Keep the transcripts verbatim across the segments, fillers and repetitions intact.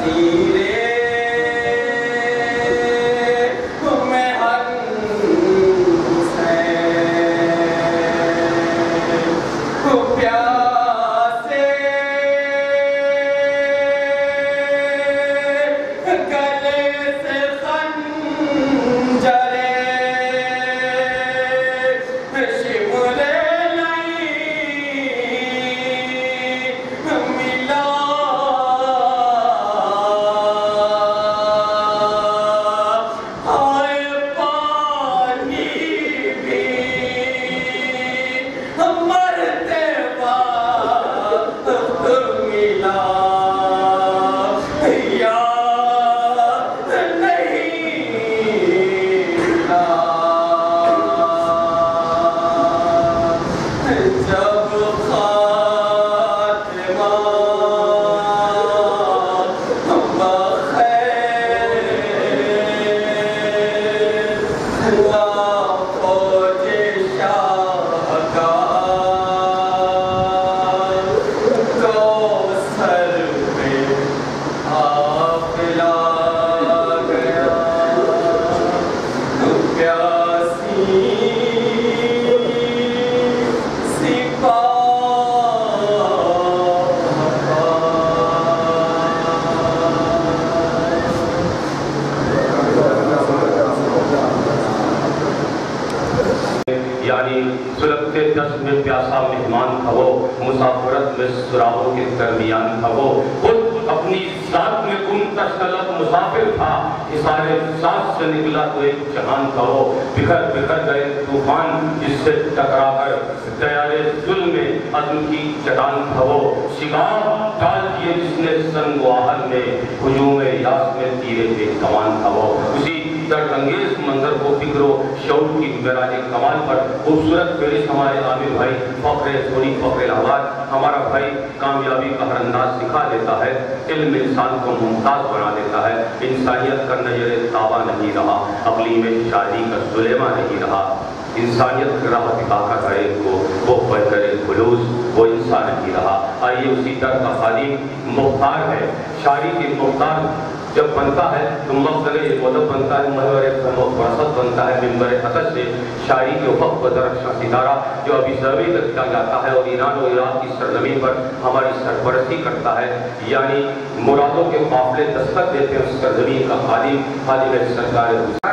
دست میں پیاسا مہمان تھا وہ، مسافرت میں سراغوں کے درمیان تھا وہ، خود اپنی ذات میں گمتش طلب مسافر تھا، حصار ساز سے نکلا تو ایک جہان تھا وہ، بکھر بکھر گئے طوفان جس سے ٹکرا کر تیارے ظلم میں عدم کی چٹان تھا وہ، شگاف ڈال دیے جس نے سنگ و آہن میں، ہجوم یاس میں تیرے بے کمان تھا وہ، اسی درد انگیز منظر کو فکر و شعور کی معراج کمال پر خوبصورت فہرست ہمارے عامر بھائی فخر تھوڑی فخر الہواد ہمارا بھائی کامیابی کا ہر انداز سکھا دیتا ہے، علم انسان کو ممتاز بنا دیتا ہے، انسانیت کا نظر تابہ نہیں رہا، اقلیم شادی کا سلیمہ نہیں رہا، انسانیت کی راہ دکھا کر ہر ایک کو وہ بہتر خلوص وہ انسان نہیں رہا۔ آئیے اسی در کا خادم مختار ہے، شاعری کے مختار جب بنتا ہے تو مقصد مدب بنتا ہے، محور فہم و فراست بنتا ہے، منبر حسد سے شاعری کے افق پر درخشاں ستارہ جو ابھی سروے کرتا جاتا ہے اور ایران و عراق کی سرزمین پر ہماری سرپرستی کرتا ہے، یعنی مرادوں کے قافلے دستک دیتے ہیں اس سرزمین کا خادم خادم سرکار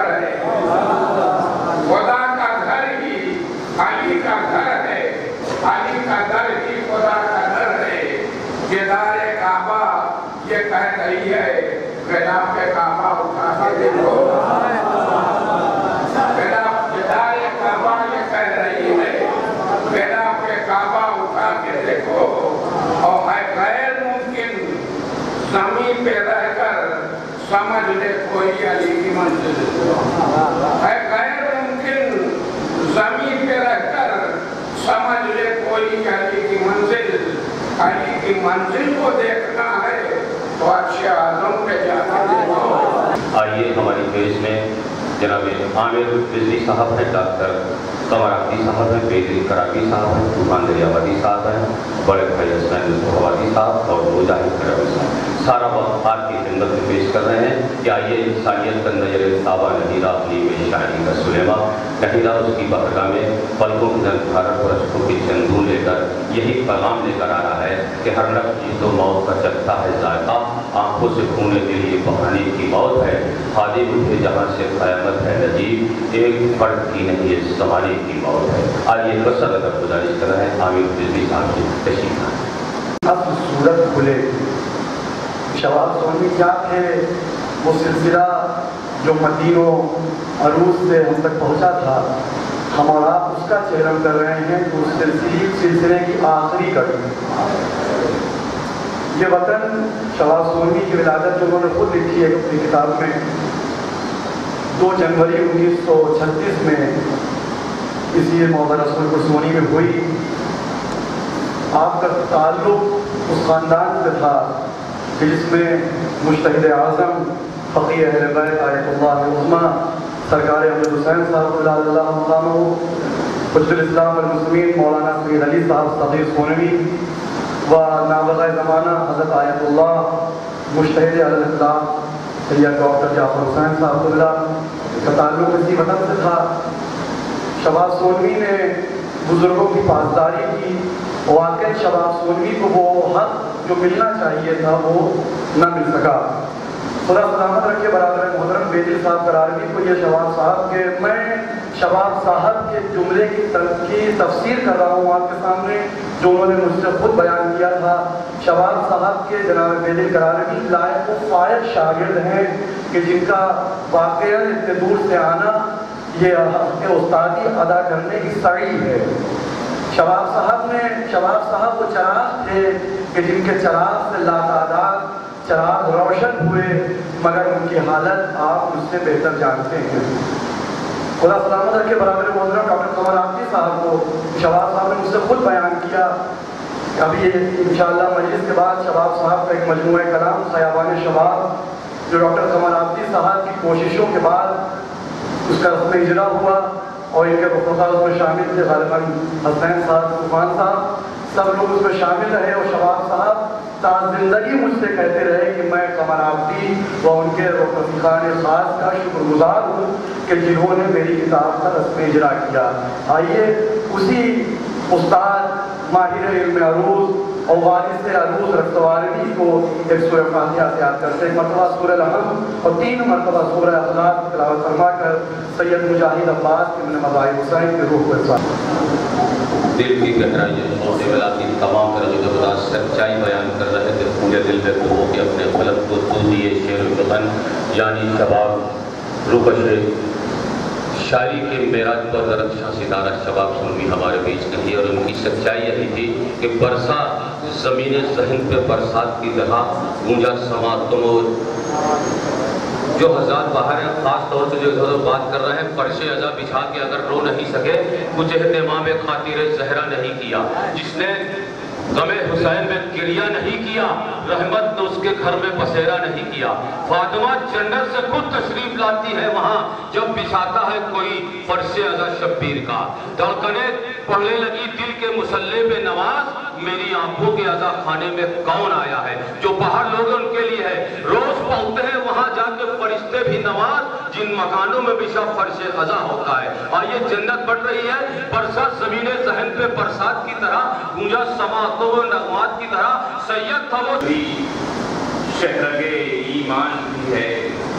خدا کا گھر ہی خالی کا گھر ہے، خالی کا گھر ہی خدا کا گھر ہے، جدار کعبہ یہ کہہ رہی ہے خلاف کعبہ اٹھا کے دیکھو، خلاف جدار کعبہ یہ کہہ رہی ہے خلاف کعبہ اٹھا کے دیکھو، اور ہے غیر ممکن زمین پہ رہ کر سمجھ لے کوئی علی کی منزل، ہے غیر ممکن زمین پہ رہ کر سمجھ لے کوئی علی کی منزل، علی کی منزل کو دیکھنا ہے تو عرش اعظم پہ جانا دیکھو۔ آئیے ہماری فہرست میں جناب عامر بجلی صاحب ہیں، ڈاکٹر قمر آبادی صاحب ہیں، بیدری کراکی صاحب ہیں، طوفان دریاوادی صاحب ہیں، بڑے بھائی حسین الفوادی صاحب اور مجاہد کرمی صاحب، سارا وقت آپ کی خدمت میں پیش کر رہے ہیں کہ آئیے انسانیت کا نظر تابہ نہیں رہا، اقلیم شاعری کا سلیمہ نہیں رہا، اس کی بارگاہ میں پلکوں کی بھارت پرستوں کی چندون لے کر یہی پیغام لے کر آ رہا ہے کہ ہر نفس جیت و موت کا چکھتا ہے ذائقہ، آنکھوں سے کھونے کے لیے بہانے کی موت ہے، خادم اٹھے جہاں سے قیامت ہے نجیب، ایک فرد کی نہیں اس زمانے کی موت ہے۔ آئیے کثر اگر گزارش کر رہے ہیں عامر بجلی صاحب کی تشریف لائیں۔ اب صورت کھلے شواب سونی کیا تھے وہ سلسلہ جو مدینوں عروس سے ہم تک پہنچا تھا، ہم اور آپ اس کا چہرم کر رہے ہیں کہ اس سلسلے سلسلے کی آخری کڑی یہ وطن شواب سونی کی ولادت جو انہوں نے خود لکھی ہے اپنی کتاب میں، دو جنوری انیس سو چھتیس میں اسی موضوع رسول کو سونی میں ہوئی۔ آپ کا تعلق اس خاندان سے تھا کہ جس میں مجتہد اعظم فقیہ اہل بیت آیت اللہ عظمیٰ سرکار احمد حسین صاحب اللہ علیہ مقامہ، حجت الاسلام والمسلمین مولانا سید علی صاحب صغیر سونوی و نابغہ زمانہ حضرت آیت اللہ مشتہد اللہ سید ڈاکٹر جعفر حسین صاحب اللہ کا تعلق اسی وطن سے تھا۔ شباب سونوی نے بزرگوں کی پاسداری کی، واقعی شباب سونوی کو وہ حق جو ملنا چاہیے تھا وہ نہ مل سکا۔ خدا سلامت رکھے برادر محترم بیدل صاحب قرارگی کو یہ شباب صاحب کے میں شباب صاحب کے جملے کی کی تفسیر کر رہا ہوں آپ کے سامنے جو انہوں نے مجھ سے خود بیان کیا تھا۔ شباب صاحب کے جناب بیدل قرارگی لائق و فائق شاگرد ہیں کہ جن کا واقعہ اتنے دور سے آنا یہ حق استادی ادا کرنے کی سعی ہے۔ شباب صاحب نے شباب صاحب وہ چراغ تھے کہ جن کے چراغ سے لاتعداد چراغ روشن ہوئے، مگر ان کی حالت آپ مجھ سے بہتر جانتے ہیں۔ خدا سلامت رکھے برادر محترم ڈاکٹر قمر آفتی صاحب کو شباب صاحب نے مجھ سے خود بیان کیا۔ ابھی انشاءاللہ مجلس کے بعد شباب صاحب کا ایک مجموعہ کلام خیابان شباب جو ڈاکٹر قمر آفتی صاحب کی کوششوں کے بعد اس کا رسم اجرا ہوا اور ان کے رفقا اس میں شامل تھے، غالباً حسین صاحب، طوفان صاحب، سب لوگ اس میں شامل رہے اور شباب صاحب تا زندگی مجھ سے کہتے رہے کہ میں قمر آفتی و ان کے رفیقان خاص کا شکر گزار ہوں کہ جنہوں نے میری کتاب کا رسم اجرا کیا۔ آئیے اسی استاد ماہر علم عروض اور وارث عروض رفتوارنی کو ایک سورہ فاتحہ سے یاد کرتے ہیں۔ مرتبہ سورہ الحمد اور تین مرتبہ سورہ اخلاق کی تلاوت فرما کر سید مجاہد عباس ابن مظاہر حسین کے روح کو احسان دل کی گہرائیوں سے ملا کی تمام طرح جو خدا سچائی بیان کر رہے تھے، پورے دل میں ہو کے اپنے قلم کو تو دیے شعر و فن یعنی شباب روکش شاعری کے معراج پر درخت شاہ ستارہ شباب سونوی ہمارے بیچ نہیں، اور ان کی سچائی یہی تھی کہ برسا زمین ذہن پہ برسات کی طرح گونجا سما تم جو ہزار باہر ہیں، خاص طور سے جو ادھر بات کر رہے ہیں، فرش ازا بچھا کے اگر رو نہیں سکے، کچھ اہتمام خاطر زہرا نہیں کیا، جس نے غم حسین میں گریہ نہیں کیا، رحمت نے اس کے گھر میں بسیرا نہیں کیا۔ فاطمہ جنت سے خود تشریف لاتی ہے وہاں جب بچھاتا ہے کوئی فرش ازا شبیر کا، دھڑکنیں پڑھنے لگی دل کے مسلح پہ نماز، میری آنکھوں کے ازا خانے میں کون آیا ہے، جو باہر لوگ ان کے لیے ہے، روز پڑھتے ہیں وہاں جا کے فرشتے بھی نماز جن مکانوں میں بشا فرش ازا ہوتا ہے۔ آئیے جنت بڑھ رہی ہے، برسات زمین ذہن پہ برسات کی طرح گونجا سما تو وہ نغمات کی طرح سید تھا وہ شہرگ ایمان بھی ہے،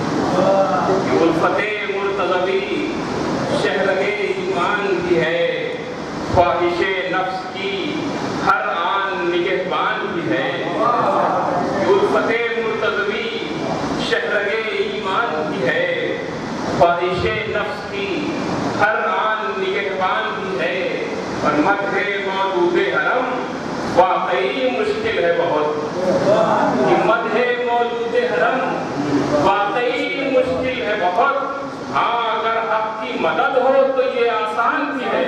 یہ الفت مرتضوی شہرگ ایمان بھی ہے، خواہش نفس کی ہر آن نگہبان بھی ہے، یہ الفت مرتضوی شہرگ ایمان بھی ہے، خواہش نفس کی ہر آن نگہبان بھی ہے، اور مدح موجود حرم واقعی مشکل ہے بہت، یہ مدح موجود حرم واقعی مشکل ہے بہت، ہاں اگر حق کی مدد ہو تو یہ آسان بھی ہے،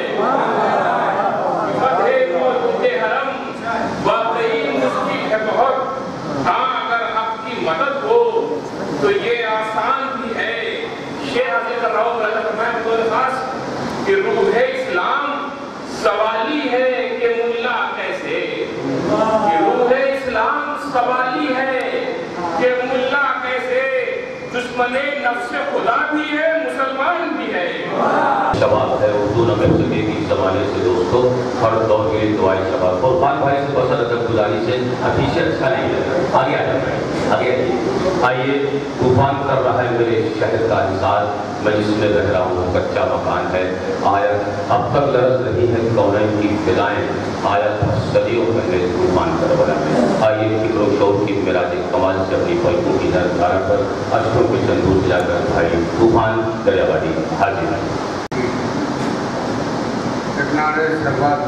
مدح موجود حرم واقعی مشکل ہے بہت، ہاں اگر حق کی مدد ہو تو یہ آسان بھی ہے۔ شیخ عزیز اللہ علیہ فرمائے بطور خاص کہ روح اسلام سوالی ہے کہ ملا کیسے، کہ روح اسلام سوالی ہے کہ ملا کیسے، دشمن نفس خدا بھی ہے مسلمان بھی ہے۔ شباب ہے اردو نہ مل سکے گی زمانے سے دوستو، ہر دور کے لیے دعائی شباب کو خان بھائی سے بسر ادب گزاری سے ابھی سے اچھا نہیں لگا، آگے آ جائے آگے آئیے۔ طوفان کر رہا ہے میرے شہر کا انسان، میں جس میں رہ رہا ہوں کچا مکان ہے، آیا اب تک لرز رہی ہے کونین کی فضائیں، آیا صدیوں پہلے طوفان کر بنا ہے۔ آئیے فکر و شعور کی معراج کمال سے اپنی پلکوں کی نر دھارا پر اشکوں کے سندور سجا کر بھائی طوفان دریا بادی حاضر ہے۔ نعرے سبات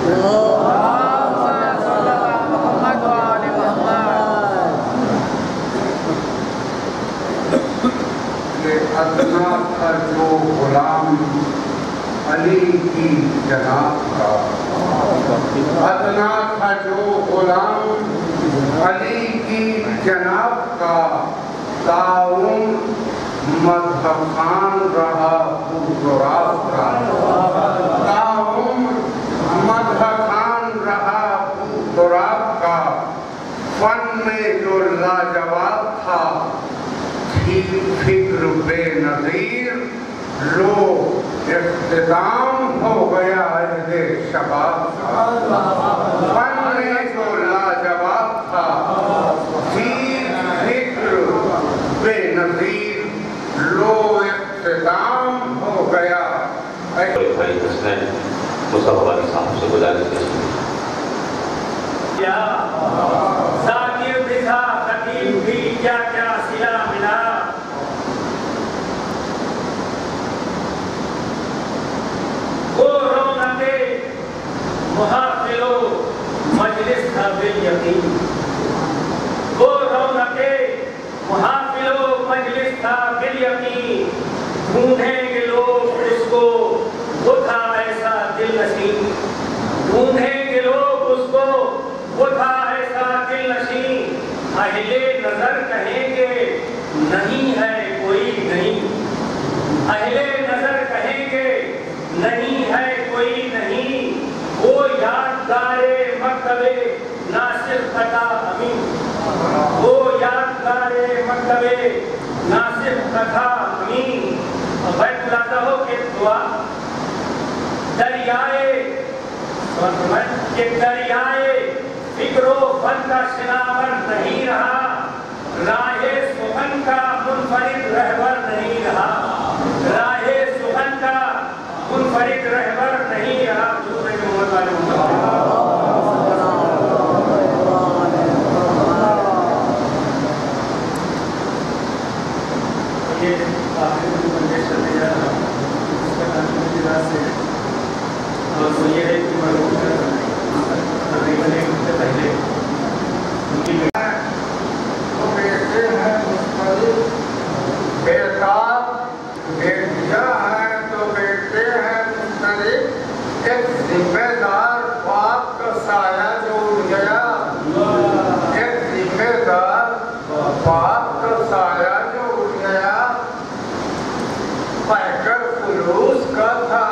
ادنا تھا جو غلام علی کی جناب کا، ادنا تھا جو غلام علی کی جناب کا، تعاون مذہب خان رہا پوراب کا، تعاون مذہب خان رہا پوراب کا، فن میں جو لاجواب فکر بے نظیر لو اختتام ہو گیا عہد شباب کا فن میں جو لاجواب تھا تھی فکر بے نظیر لو اختتام ہو گیا. بھائی حسنین مصطفیٰ علی صاحب سے گزارش کریں. ذاکر بھی تھا خطیب بھی کیا کیا صلہ ملا. وہ رونق محافل و مجلس تھا بالیقین. وہ رونق محافل و مجلس تھا بالیقین. ڈھونڈیں گے لوگ اس کو وہ تھا ایسا دل نشین. ڈھونڈیں گے لوگ اس کو وہ تھا ایسا دل نشین. اہل نظر کہیں گے نہیں ہے کوئی نہیں. اہل نظر کہیں گے نہیں ہے کوئی نہیں. وہ یادگار مکتب ناصر تھا امین. وہ یادگار مکتب ناصر تھا امین. بیت اللہ ہو کے دعا دریائے کہ دریائے فکر و فن کا شناور نہیں رہا. راہ سخن کا منفرد رہبر نہیں رہا. راہ سخن کا منفرد رہبر نہیں رہا. محمد والے اور یہ ہے کہ مرحوم تقریباً ایک ہفتے پہلے ان کی تو بیٹے ہیں مختلف بیٹاب بیٹیاں ہیں تو بیٹے ہیں مختلف. ایک ذمہ دار باپ کا سایہ جو اڑ گیا. ایک ذمہ دار باپ کا سایہ جو اڑ گیا. پیکر فلوس کا تھا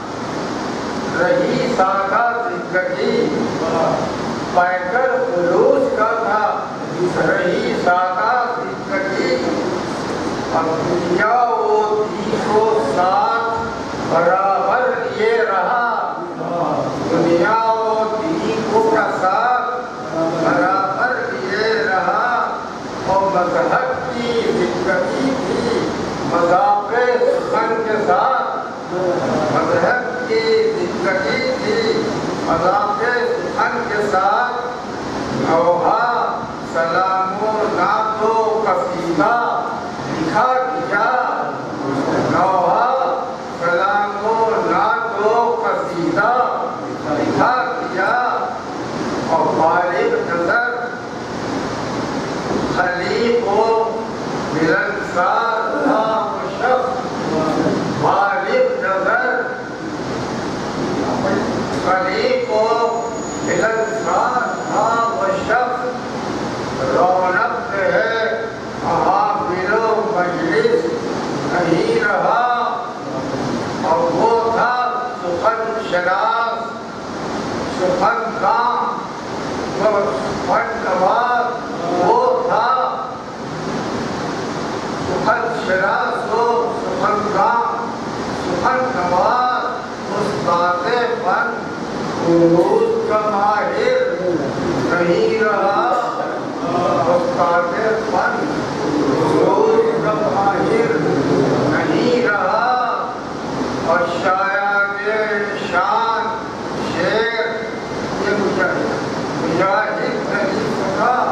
رہی سادہ زندگی. پیکر فلوس کا تھا رہی سادہ زندگی. اب دنیا وہ دی کو ساتھ برابر لیے رہا. دنیا وہ دی کو کا ساتھ برابر لیے رہا. اور مذہب کی زندگی تھی مذاق سخن کے ساتھ. مذہب کی زندگی تھی مذاق سخن کے ساتھ. نوحہ سلام و نعت و قصیدہ لکھا کیا. نوحہ سلام و نعت و قصیدہ لکھا کیا. اور غالب نظر خلیق و ملنسار تھا وہ شخص. غالب نظر خلیق و ملنسار تھا وہ شخص. رونق ہے محافل و مجلس نہیں رہا. اور وہ تھا سخن شناس سخن کام سخن نواز. وہ تھا سخن شناس و سخن کام سخن نواز. استاد فن عروض کا ماہر نہیں رہا. استاد فن عروض کا ماہر نہیں رہا. اور شاعر شان شعر یہ مجاہد نہیں سکا.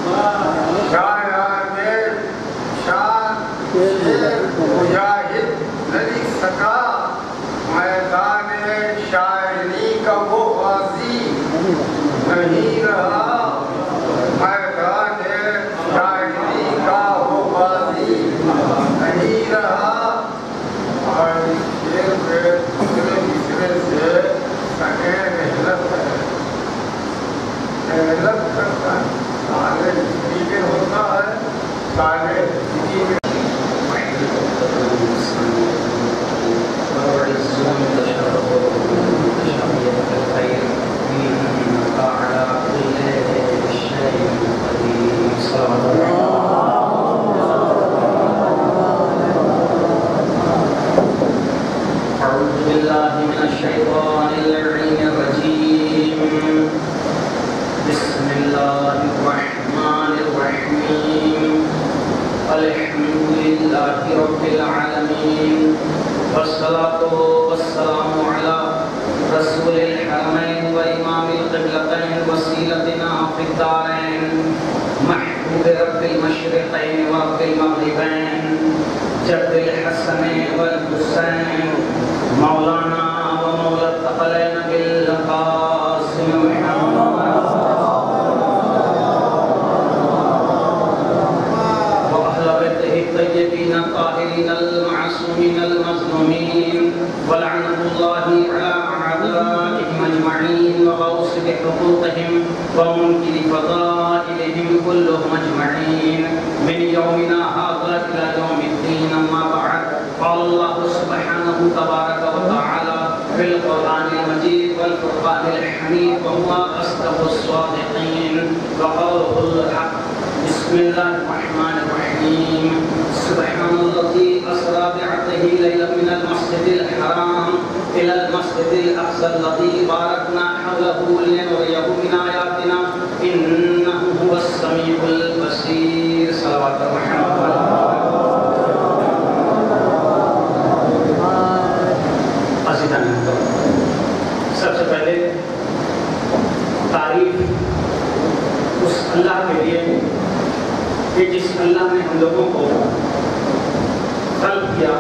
شاعر شان شعر مجاہد نہیں سکا. میدان شاعری کا وہ غازی نہیں رہا. میدان شاعری کا وہ غازی نہیں رہا. اور شعر پہ دوسرے تیسرے سے سگے محنت ہے. محنت کرتا ہے. سالے زندگی میں ہوتا ہے. سالے زندگی میں اللہ الحمد لله رب العالمين والصلاة والسلام على رسول الحرمين وإمام القبلتين وسيلتنا في الدارين محبوب رب المشرقين ورب المغربين جد الحسن والحسين مولانا ومولى الثقلين بالقاسم محمد الطيبين الطاهرين المعصومين المظلومين ولعنة الله على أعدائهم أجمعين وغوص بحقوقهم ومنكر فضائلهم كلهم أجمعين من يومنا هذا إلى يوم الدين. أما بعد، قال الله سبحانه تبارك وتعالى في القرآن المجيد والفرقان الحميد وهو أصدق الصادقين وقوله الحق. بسم الله الرحمن الرحيم. سبحان الذي أسرى بعبده ليلا من المسجد الحرام إلى المسجد الأقصى الذي باركنا حوله لنريه من آياتنا إنه هو السميع البصير. صلوات محمد. سب سے پہلے تعریف اس اللہ کے لیے کہ جس اللہ نے ہم لوگوں کو خلق کیا،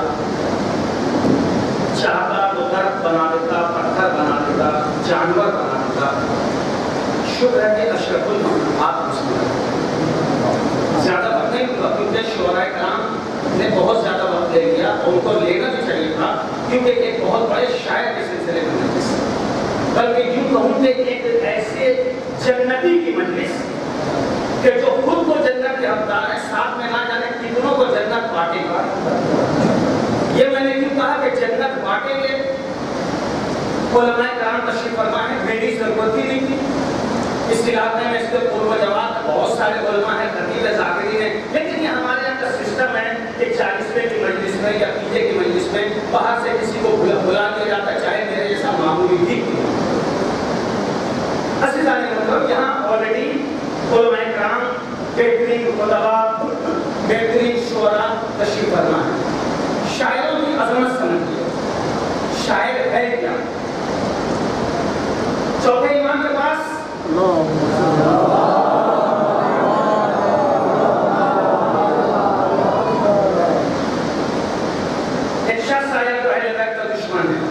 چاہتا تو درخت بنا دیتا، پتھر بنا دیتا، جانور بنا دیتا. شکر ہے کہ اشرف المخلوقات مسلم ہے. زیادہ وقت نہیں ہوگا کیونکہ شعراء کرام نے بہت زیادہ وقت لے لیا اور ان کو لینا بھی چاہیے تھا کیونکہ ایک بہت بڑے شاعر کے سلسلے میں مجلس، بلکہ یوں کہوں کہ ایک ایسے جنتی کی مجلس کہ جو خود کو جنت کے حقدار ہے، ساتھ میں نہ جانے کتنوں کو جنت بانٹے گا. یہ میں نے کیوں کہا کہ جنت بانٹیں گے؟ علماء کرام تشریف فرما ہے، میری ضرورت ہی نہیں تھی. اس علاقے میں اس کے پورو جواب بہت سارے علماء ہیں، خطیب ذاکرین ہیں، لیکن یہ ہمارے یہاں کا سسٹم ہے کہ چالیسویں کی مجلس میں یا پیجے کی مجلس میں باہر سے کسی کو بلا دیا جاتا، چاہے میرے جیسا معمولی بھی. عزیزان مطلب یہاں آلریڈی علماء کرام، بہترین خطبہ، بہترین شعراء تشریف فرما ہے. شاعروں کی عظمت سمجھیے، شاعر ہے کیا؟ چوتھے امام کے پاس ایک شخص آیا جو اہل بیت کا دشمن ہے.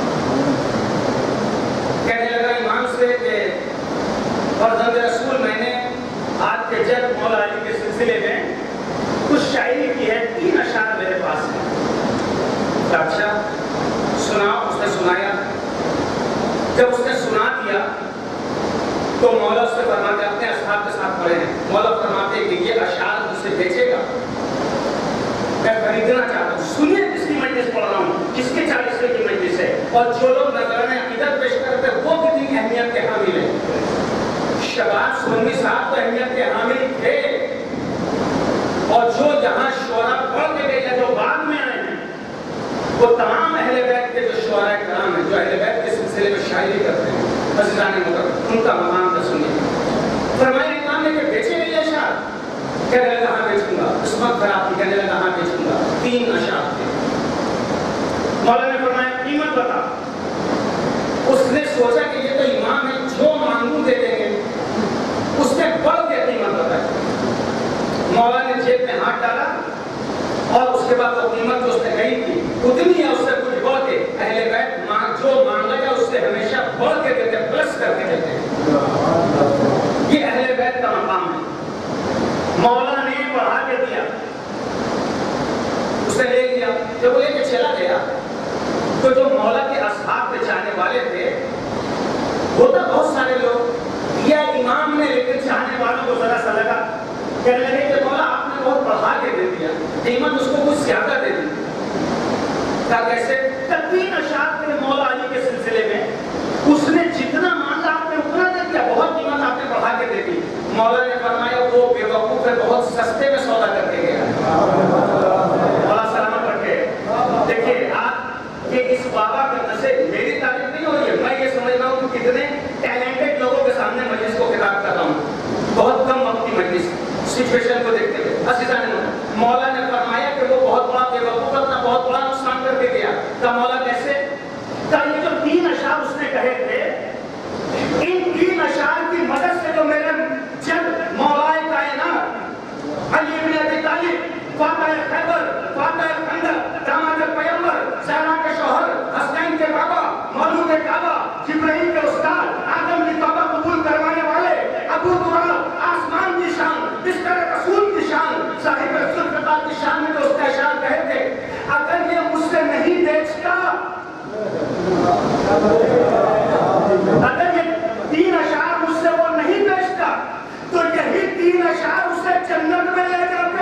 کہنے لگا امام سے کہ فرزند رسول میں نے آپ کے جد مولا علی کے سلسلے میں کچھ شاعری کی ہے، تین اشعار میرے پاس ہیں. اچھا سناؤ. اس نے سنایا. جب اس نے سنا دیا تو مولا اس سے فرماتے اپنے اصحاب کے ساتھ پڑھے ہیں. مولا فرماتے کہ یہ اشعار مجھ سے بیچے گا، میں خریدنا چاہتا ہوں. سنیے کس کی مجلس پڑھ رہا ہوں، کس کے چالیسویں کی مجلس ہے، اور جو لوگ نظرانہ عقیدت پیش کرتے وہ کتنی اہمیت کے حامل ہیں. شباب سنی صاحب تو اہمیت کے حامل تھے، اور جو یہاں شعراء پڑھ کے گئے ہیں جو بعد میں آئے ہیں وہ تمام اہل بیت کے جو شعراء کرام ہیں، جو اہل بیت کے سلسلے میں شاعری کرتے ہیں، عزیزان محترم ان کا مقام کا سنیے. فرمایا امام نے کہ بیچے گئے اشعار؟ کہنے لگا ہاں بیچوں گا. اس وقت خراب تھی، کہنے لگا ہاں بیچوں گا. تین اشعار تھے. مولا نے فرمایا قیمت بتا. اس نے سوچا کہ یہ تو امام ہے، جو مانگوں دے دیں گے. اس نے بڑھ کے قیمت بتائی. مولا نے جیب میں ہاتھ ڈالا اور اس کے بعد وہ قیمت جو اس نے کہی تھی اتنی ہے، اس سے کچھ بڑھ کے. اہل بیت جو مانگا گیا اس سے ہمیشہ بڑھ کے دیتے، پلس کر کے دیتے. یہ اہل بیت کا مقام ہے. مولا نے بڑھا کے دیا، اسے لے لیا. جب وہ لے کے چلا گیا تو جو مولا کے اصحاب پہ جانے والے تھے ہوتا بہت سارے لوگ، یا امام نے لیکن چاہنے والوں کو ذرا سا لگا، کہنے لگے کہ مولا آپ نے بہت بڑھا کے دے دیا، قیمت اس کو کچھ زیادہ دے دی. کہا کیسے؟ تین اشعار تھے مولا علی کے سلسلے میں، اس نے جتنا مانگا آپ نے اتنا دے دیا، بہت قیمت آپ نے بڑھا کے دے دی. مولا نے فرمایا وہ بے وقوف ہے، بہت سستے میں سودا کر کے گیا. مولا سلامت رکھے. دیکھیے آپ کہ اس بابا کے نشے میری تعریف نہیں ہو رہی ہے، میں یہ سمجھ رہا ہوں کہ کتنے ٹیلنٹڈ لوگوں کے سامنے مجلس کو خطاب کر رہا ہوں. بہت کم وقت کی مجلس، سچویشن کو دیکھتے ہوئے. عزیزان مولا نے فرمایا کہ وہ بہت بڑا بے وقوف اپنا بہت بڑا نقصان کر کے گیا. کہ مولا کیسے؟ کہ یہ جو تین اشعار اس نے کہے تھے، ان تین اشعار کی مدد سے جو میرے جب مولا کائنات علی بن ابی طالب فاتح خیبر، فاتح خندق، داماد پیغمبر، زہرا کے شوہر، حسنین کے بابا، مولود کعبہ، جبرائیل کے استاد، آدم کی توبہ قبول کروانے والے، ابو تراب، آسمان کی شان، بستر رسول کی شان، صاحب ذوالفقار کی شان میں جو اس کا اشعار کہے تھے، اگر یہ مجھ سے نہیں بیچتا، اگر یہ تین اشعار مجھ سے وہ نہیں بیچتا، تو یہی تین اشعار اسے جنت میں لے جاتے.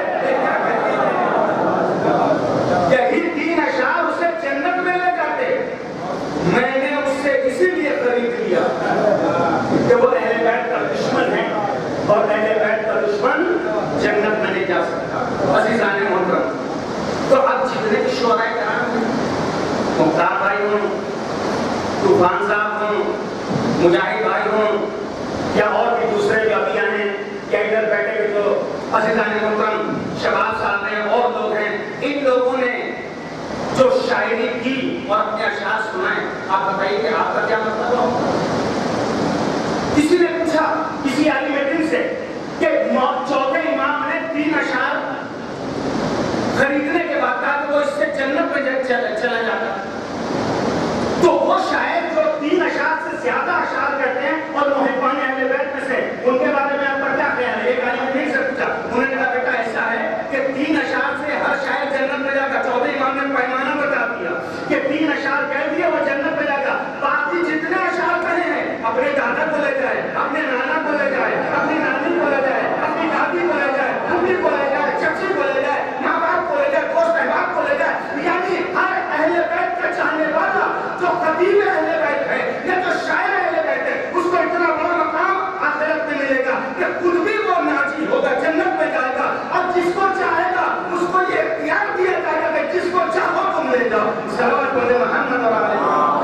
یہی تین اشعار اسے جنت میں لے جاتے. میں نے اس سے اسی لیے خرید لیا کہ وہ اہل بیت کا دشمن ہے، اور اہل بیت کا دشمن جنت میں نہیں جا سکتا. عزیزان محترم، تو اب جتنے بھی شعراء کرام ہیں، مختار بھائی ہوں، طوفان صاحب ہوں، مجاہد بھائی ہوں، یا اور بھی دوسرے جو ابھی آئے ہیں، یا ادھر بیٹھے ہوئے جو عزیزان محترم شباب صاحب ہیں اور لوگ ہیں، ان لوگوں نے جو شاعری کی اور اپنے اشعار سنائے، آپ بتائیے کہ آپ کا کیا مطلب ہو؟ کسی نے پوچھا کسی عالم دین سے کہ چوتھے امام نے تین اشعار خریدنے کے بعد کہا کہ وہ اس سے جنت میں چلا جاتا، تو وہ شاعر جو تین اشعار سے زیادہ اشعار کرتے ہیں اور محبان اہل بیت میں سے، ان کے بارے میں آپ کا کیا خیال ہے؟ ایک عالم دین سے پوچھا، انہوں نے کہا بیٹا ایسا ہے کہ تین اشعار سے ہر شاعر جنت میں جائے گا. چوتھے امام نے پیمانہ بتا دیا کہ تین اشعار کہہ دیا وہ جنت میں جائے گا. باقی جتنے اشعار کہے ہیں، اپنے دادا کو لے جائے، اپنے نانا کو لے جائے، اپنی نانی کو لے جائے، اپنی دادی کو لے جائے، امی کو لے جائے، چچی کو لے جائے، ماں باپ کو لے جائے، دوست احباب کو لے جائے، یعنی ہر اہل بیت کا چاہنے والا جو خطیب اہل بیت ہے یا جو شاعر اہل بیت ہے، اس کو اتنا بڑا مقام آخرت میں ملے گا کہ خود بھی وہ ناجی ہوگا، جنت میں جائے گا. اور جس کو چاہے گا اس کو یہ اختیار دیا جائے گا کہ جس کو چاہو تم لے جاؤ. صلوات پڑھیں محمد اور علیہ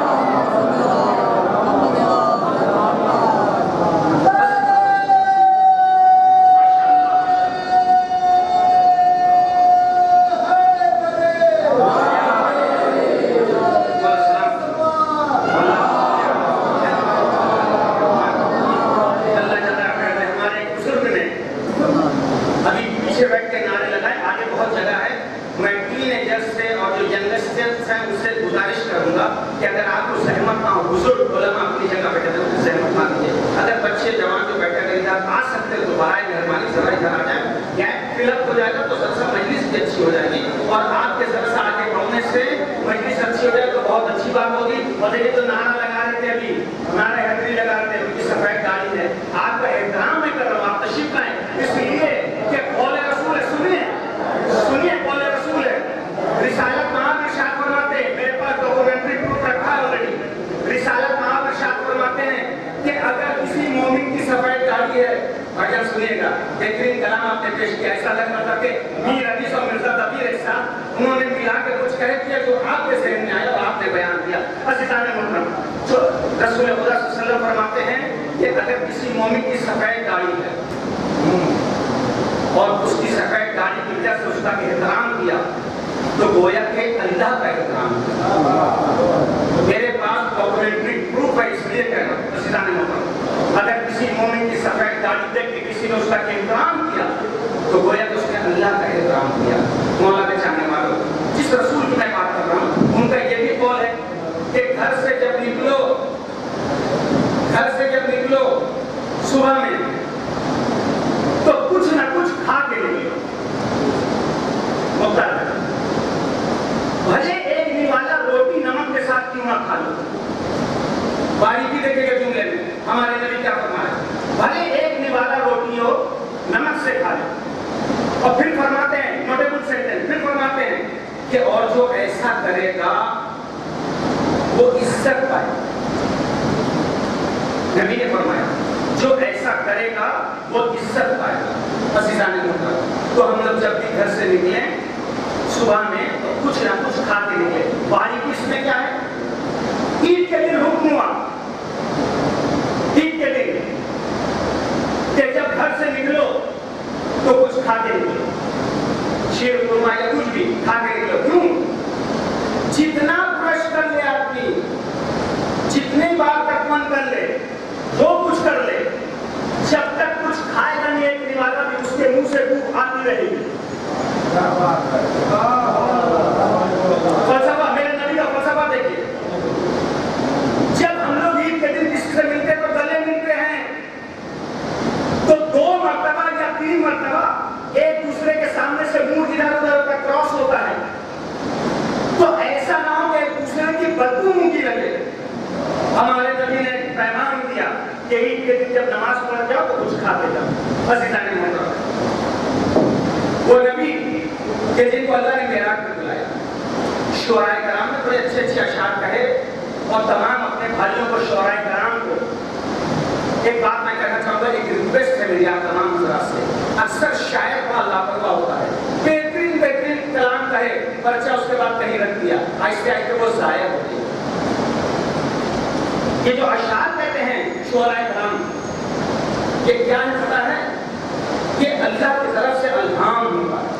کہ اگر آپ کو سہمت نہ ہو، بزرگ علماء اپنی جگہ بیٹھے تھے ان سے سہمت نہ دیجیے. اگر بچے جوان جو بیٹھے رہے آپ آ سکتے تو برائے مہربانی ذرا ادھر آ جائیں. گیپ فل اپ ہو جائے گا تو ذرا سا مجلس بھی اچھی ہو جائے گی، اور آپ کے ذرا سا آگے بڑھنے سے مجلس اچھی ہو جائے تو بہت اچھی بات ہوگی. اور دیکھیے تو نعرہ لگا رہے تھے ابھی، ہمارے حیدری لگا رہے تھے، ان کی سفید گاڑی ہے. آپ کا احترام میں کر رہا ہوں، آپ تشریف لائیں، اس لیے کہ قول رسول ہے. سنیے سنیے قول رسول ہے. رسالت مآب ارشاد فرماتے ہیں، میرے پاس ڈاکومنٹری پروف رکھا ہے آلریڈی. رسالت مآب ارشاد فرماتے ہیں کہ اگر کسی مومن کی سفید گاڑی ہے، بھائیان سنیے گا، بہترین کلام آپ نے پیش کیا. ایسا لگ رہا تھا کہ میر حدیث اور مرزا دبیر ایک ساتھ انہوں نے ملا کے کچھ کہہ دیا جو آپ کے ذہن میں آیا اور آپ نے بیان کیا. عزیزان محترم، جو رسول خدا صلی اللہ علیہ وسلم فرماتے ہیں کہ اگر کسی مومن کی سفید گاڑی ہے اور اس کی سفید گاڑی کی وجہ سے اس کا احترام کیا تو گویا کہ اللہ کا احترام کیا. میرے پاس ڈاکومنٹری پروف ہے، اس لیے کہہ رہا ہوں. عزیزان محترم، اگر کسی مومن کی سفید گاڑی دیکھ کے کسی نے اس کا احترام کیا تو گویا کہ اس نے اللہ کا احترام کیا. مولا کے چاہنے والوں، جس رسول کی میں بات کر رہا ہوں ان کا یہ بھی قول ہے کہ گھر سے جب نکلو گھر سے جب نکلو صبح میں تو کچھ نہ کچھ کھا کے نکلو. مختار بھلے ایک نوالا روٹی نمک کے ساتھ کیوں نہ کھا لو. باریکی دیکھے گا جملے میں ہمارے نبی کیا فرمایا، بھلے ایک نوالا روٹی ہو نمک سے کھا لو. اور پھر فرماتے ہیں نوٹیبل سینٹنس، پھر فرماتے ہیں کہ اور جو ایسا کرے گا وہ عزت پائے. نبی نے فرمایا جو ایسا کرے گا وہ عزت پائے گا. عزیزان محترم، تو ہم لوگ جب بھی گھر سے نکلیں صبح میں تو کچھ نہ کچھ کھا کے نکلے. باریکی اس میں کیا ہے، عید کے دن حکم ہوا، عید کے دن کہ جب گھر سے نکلو تو کچھ کھا کے نکلو. شیر خرما یا کچھ بھی کھا کے نکلو. کیوں؟ جتنا برش کر لے آدمی، جتنی بار تکمن کر لے، جو کچھ کر لے، جب تک کچھ کھائے گا نہیں ایک نوالا بھی اس کے منہ سے بھوک آتی رہے گی. فلسفہ، میرے نبی کا فلسفہ دیکھیے. جب ہم لوگ عید کے دن کسی سے ملتے تو گلے ملتے ہیں تو دو مرتبہ یا تین مرتبہ ایک دوسرے کے سامنے سے منہ ادھر ادھر کا کراس ہوتا ہے. تو ایسا نہ ہو کہ ایک دوسرے کی بدبو منہ کی لگے. ہمارے نبی نے پیغام دیا کہ عید کے دن جب نماز پڑھ جاؤ تو کچھ کھاتے جاؤ. بس اتنا نہیں ہوتا. وہ نبی کہ جن کو اللہ نے معراج میں بلایا، شعراء کرام نے بڑے اچھے اچھے اشعار کہے اور تمام اپنے بھائیوں کو، شعراء کرام کو ایک بات میں کہنا چاہوں گا. ایک ریکویسٹ ہے میری آپ تمام حضرات سے. اکثر شاعر بڑا لاپرواہ ہوتا ہے، بہترین بہترین کلام کہے پرچہ اس کے بعد کہیں رکھ دیا، آہستہ آہستہ وہ ضائع ہوتے ہیں. یہ جو اشعار کہتے ہیں شعراء کرام، یہ کیا ہے پتا ہے؟ یہ اللہ کی طرف سے الہام ہوتا ہے.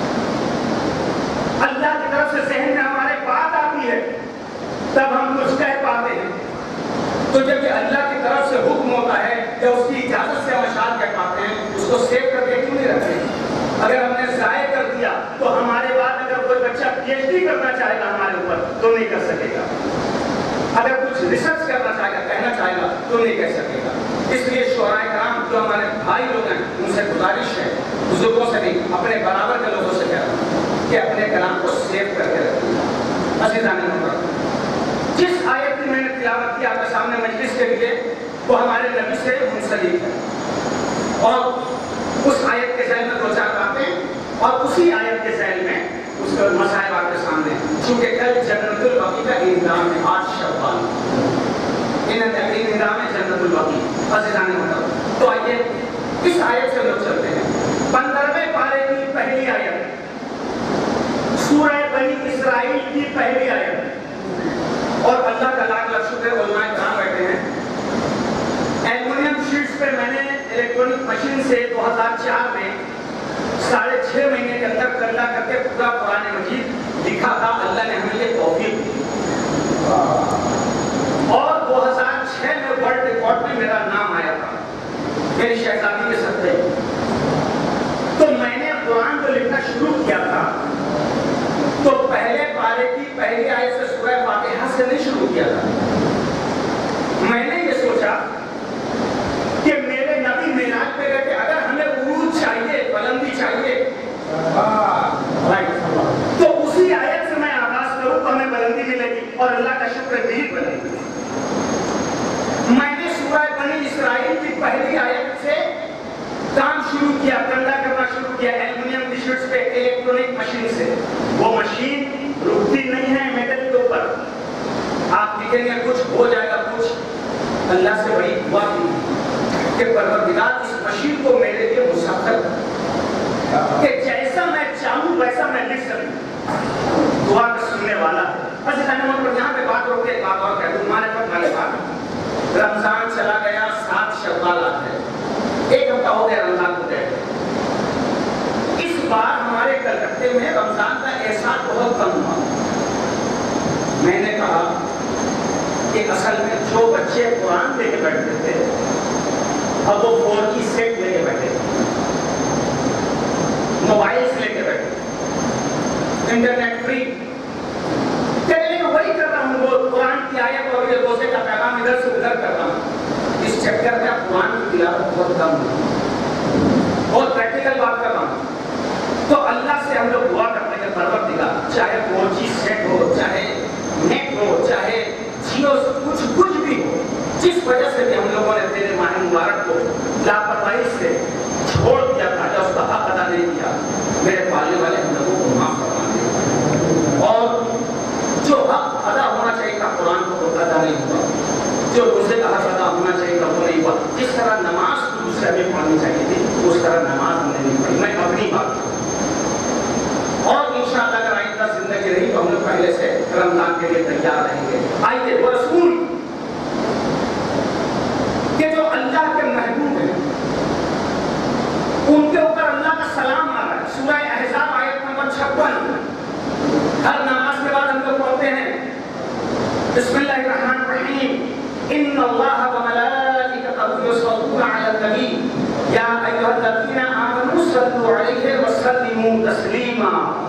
اللہ کی طرف سے ذہن میں ہمارے بات آتی ہے تب ہم کچھ کہہ پاتے ہیں. تو جب یہ اللہ کی طرف سے حکم ہوتا ہے یا اس کی اجازت سے ہم اشعار کہہ پاتے ہیں، اس کو سیو کر کے کیوں نہیں رکھتے؟ اگر ہم نے ضائع کر دیا تو ہمارے بعد اگر کوئی بچہ پی ایچ ڈی کرنا چاہے گا ہمارے اوپر تو نہیں کر سکے گا. اگر کچھ ریسرچ کرنا چاہے گا، کہنا چاہے گا تو نہیں کہہ سکے گا. اس لیے شعراء کرام جو ہمارے بھائی لوگ ہیں ان سے گزارش ہے، بزرگوں سے نہیں اپنے برابر کے لوگوں سے کہہ رہا ہوں کہ اپنے کلام کو سیو کر کے رکھیے. عزیزان محترم، جس آیت کی میں نے تلاوت کی آپ کے سامنے مجلس کے لیے وہ ہمارے نبی سے منسلک ہے. اور اس آیت کے ذیل میں دو چار باتیں اور اسی آیت کے ذیل میں اس کا مسائل آپ کے سامنے ہیں. چونکہ کل جنت البقیع کا انعام ہے، آٹھ شوال انہوں نے انعام ہے جنت البقیع. عزیزان محترم، تو آئیے اس آیت سے لوگ چلتے ہیں. پندرہویں پارے کی پہلی آیت، سورہ بنی اسرائیل کی پہلی آیت. اور اللہ کا لاکھ لاکھ شکر ہے علماء کرام بیٹھے ہیں. ایلومینیم شیٹس پہ میں نے الیکٹرانک مشین سے دو ہزار چار میں ساڑھے چھ مہینے کے اندر کرنا کر کے پورا قرآن مجید لکھا تھا. اللہ نے ہمیں یہ توفیق دی. اور دو ہزار چھ میں ورلڈ ریکارڈ میں میرا نام آیا تھا میری شہزادی کے صدقے. تو میں نے قرآن کو لکھنا شروع کیا تھا تو پہلے پارے کی پہلی آیت سے سورہ فاتحہ سے نہیں شروع کیا تھا. میں نے یہ سوچا کہ میرے نبی معراج پہ گئے کہ اگر ہمیں عروج چاہیے، بلندی چاہیے تو اسی آیت سے میں آغاز کروں تو ہمیں بلندی ملے گی. اور اللہ کا شکر بھی بلندی. میں نے سورہ بنی اسرائیل کی پہلی آیت سے کام شروع کیا، کنڈا کرنا شروع کیا ایلومینیم کی شیٹس پہ الیکٹرانک مشین سے. وہ مشین رکتی نہیں ہے میٹل کے اوپر. آپ لکھیں گے کچھ ہو جائے گا، کچھ اللہ سے بڑی دعا کی کہ پروردگار اس مشین کو میرے لیے مسخر کہ جیسا میں چاہوں ویسا میں لکھ سکوں. دعا کا سننے والا ہے. بس یہاں پہ بات روکے ایک بات اور کہہ دوں. ہمارے پاس والے بات، رمضان چلا گیا، سات شوال آتے ہیں، ایک ہفتہ ہو گیا رمضان کو گئے. اس بار ہمارے کلکتے میں رمضان کا احساس بہت کم ہوا. میں نے کہا کہ اصل میں جو بچے قرآن لے کے بیٹھتے تھے اب وہ فور جی سیٹ لے کے بیٹھے، موبائلس لے کے بیٹھے، انٹرنیٹ فری. لیکن وہی کر رہا ہوں، وہ قرآن کی آیت اور یہ روزے کا پیغام ادھر سے ادھر کر رہا ہوں. اس چکر میں قرآن کی تلاوت بہت کم ہوئی. بہت پریکٹیکل بات کر رہا ہوں. تو اللہ سے ہم لوگ دعا کرتے ہیں پروردگار، چاہے فور جی سیٹ ہو، چاہے نیٹ ہو، چاہے جیو، کچھ کچھ بھی ہو، جس وجہ سے بھی ہم لوگوں نے تیرے ماہ مبارک کو لاپرواہی سے چھوڑ دیا تھا یا اس کا حق ادا نہیں کیا، میرے پالنے والے ہم لوگوں کو معاف فرما دے. اور جو حق ادا ہونا چاہیے تھا قرآن کو وہ ادا نہیں ہوا، جو روزے کا حق ادا ہونا چاہیے تھا وہ نہیں ہوا. جس طرح نماز کو دوسرے بھی پڑھنی چاہیے تھی اس طرح نماز ہم نے نہیں پڑھی. میں اپنی بات کروں اور انشاءاللہ اگر آئندہ زندگی رہی تو ہم لوگ پہلے سے رمضان کے لیے تیار رہیں گے. آئیے وہ رسول کہ جو اللہ کے محبوب ہیں ان کے اوپر اللہ کا سلام آ رہا ہے. سورہ احزاب آیت ہر نماز کے بعد ہم لوگ پڑھتے ہیں بسم اللہ الرحمن الرحیم ان اللہ وملائکتہ یصلون علی النبی یا ایھا الذین آمنوا صلوا علیہ وسلموا تسلیما.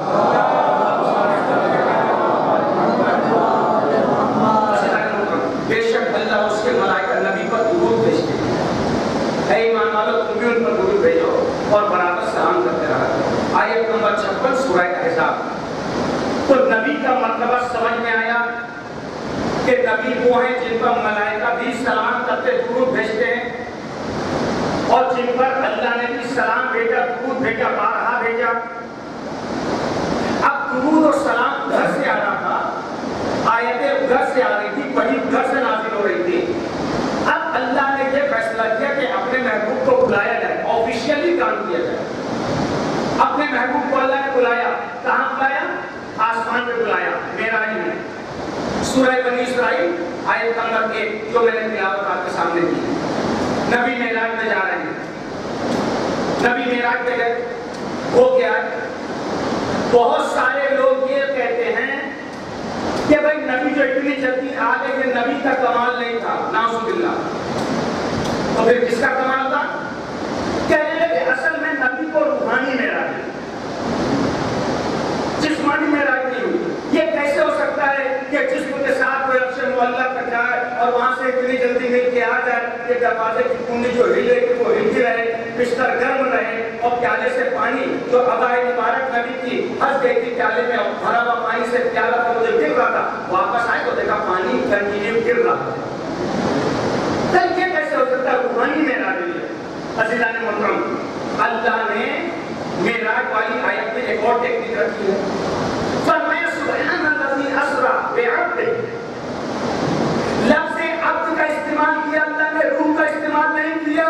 بے شک اللہ اس کے ملائکہ نبی پر درود بھیجتے ہیں. اے ایمان والو تم بھی ان پر درود بھیجو اور برابر سلام کرتے رہو. آیت نمبر چھپن سورہ احزاب. تو نبی کا مرتبہ سمجھ میں آیا کہ نبی وہ ہیں جن پر ملائکہ بھی سلام کرتے درود بھیجتے ہیں اور جن پر اللہ نے بھی سلام بھیجا درود بھیجا بارہا بھیجا. اب درود اور سلام گھر سے آ رہا تھا, آیتیں گھر سے آ رہی تھی, بڑی گھر سے نازل ہو رہی تھی. اب اللہ نے یہ فیصلہ کیا کہ اپنے محبوب کو بلایا جائے, آفیشیلی کام کیا جائے. اپنے محبوب کو اللہ نے بلایا. کہاں بلایا؟ آسمان پہ بلایا, معراج میں. سورہ بنی اسرائیل آیت نمبر ایک جو میں نے تلاوت آپ کے سامنے کی. نبی معراج میں جا رہے ہیں. نبی معراج پہ گئے, وہ کیا ہے؟ بہت سارے لوگ یہ کہتے ہیں کہ بھائی نبی جو اتنی جلدی آ گئے کہ نبی کا کمال نہیں تھا, نعوذ باللہ. تو پھر کس کا کمال تھا؟ کہنے لگے اصل میں نبی کو روحانی معراج ہے, جسمانی معراج نہیں ہوئی. یہ کیسے ہو سکتا ہے کہ جسم کے ساتھ کوئی عرش معلیٰ تک جائے اور وہاں سے اتنی جلدی مل کے آ جائے کہ دروازے کی کنڈی جو ہلے کہ وہ ہلتی رہے, بستر گرم رہے اور پیالے سے پانی جو عبائے مبارک نبی کی ہنس گئی تھی پیالے میں بھرا ہوا پانی سے پیالہ تھا مجھے گر رہا تھا, واپس آئے تو دیکھا پانی کنٹینیو گر رہا تھا. یہ کیسے ہو سکتا ہے؟ روحانی معراج ہوئی ہے. عزیزان محترم, اللہ نے معراج والی آیت میں ایک اور ٹیکنیک رکھی ہے. فرمایا سبحان الذی اسری بعبدہ. لفظ عبد کا استعمال کیا, اللہ نے روح کا استعمال نہیں کیا.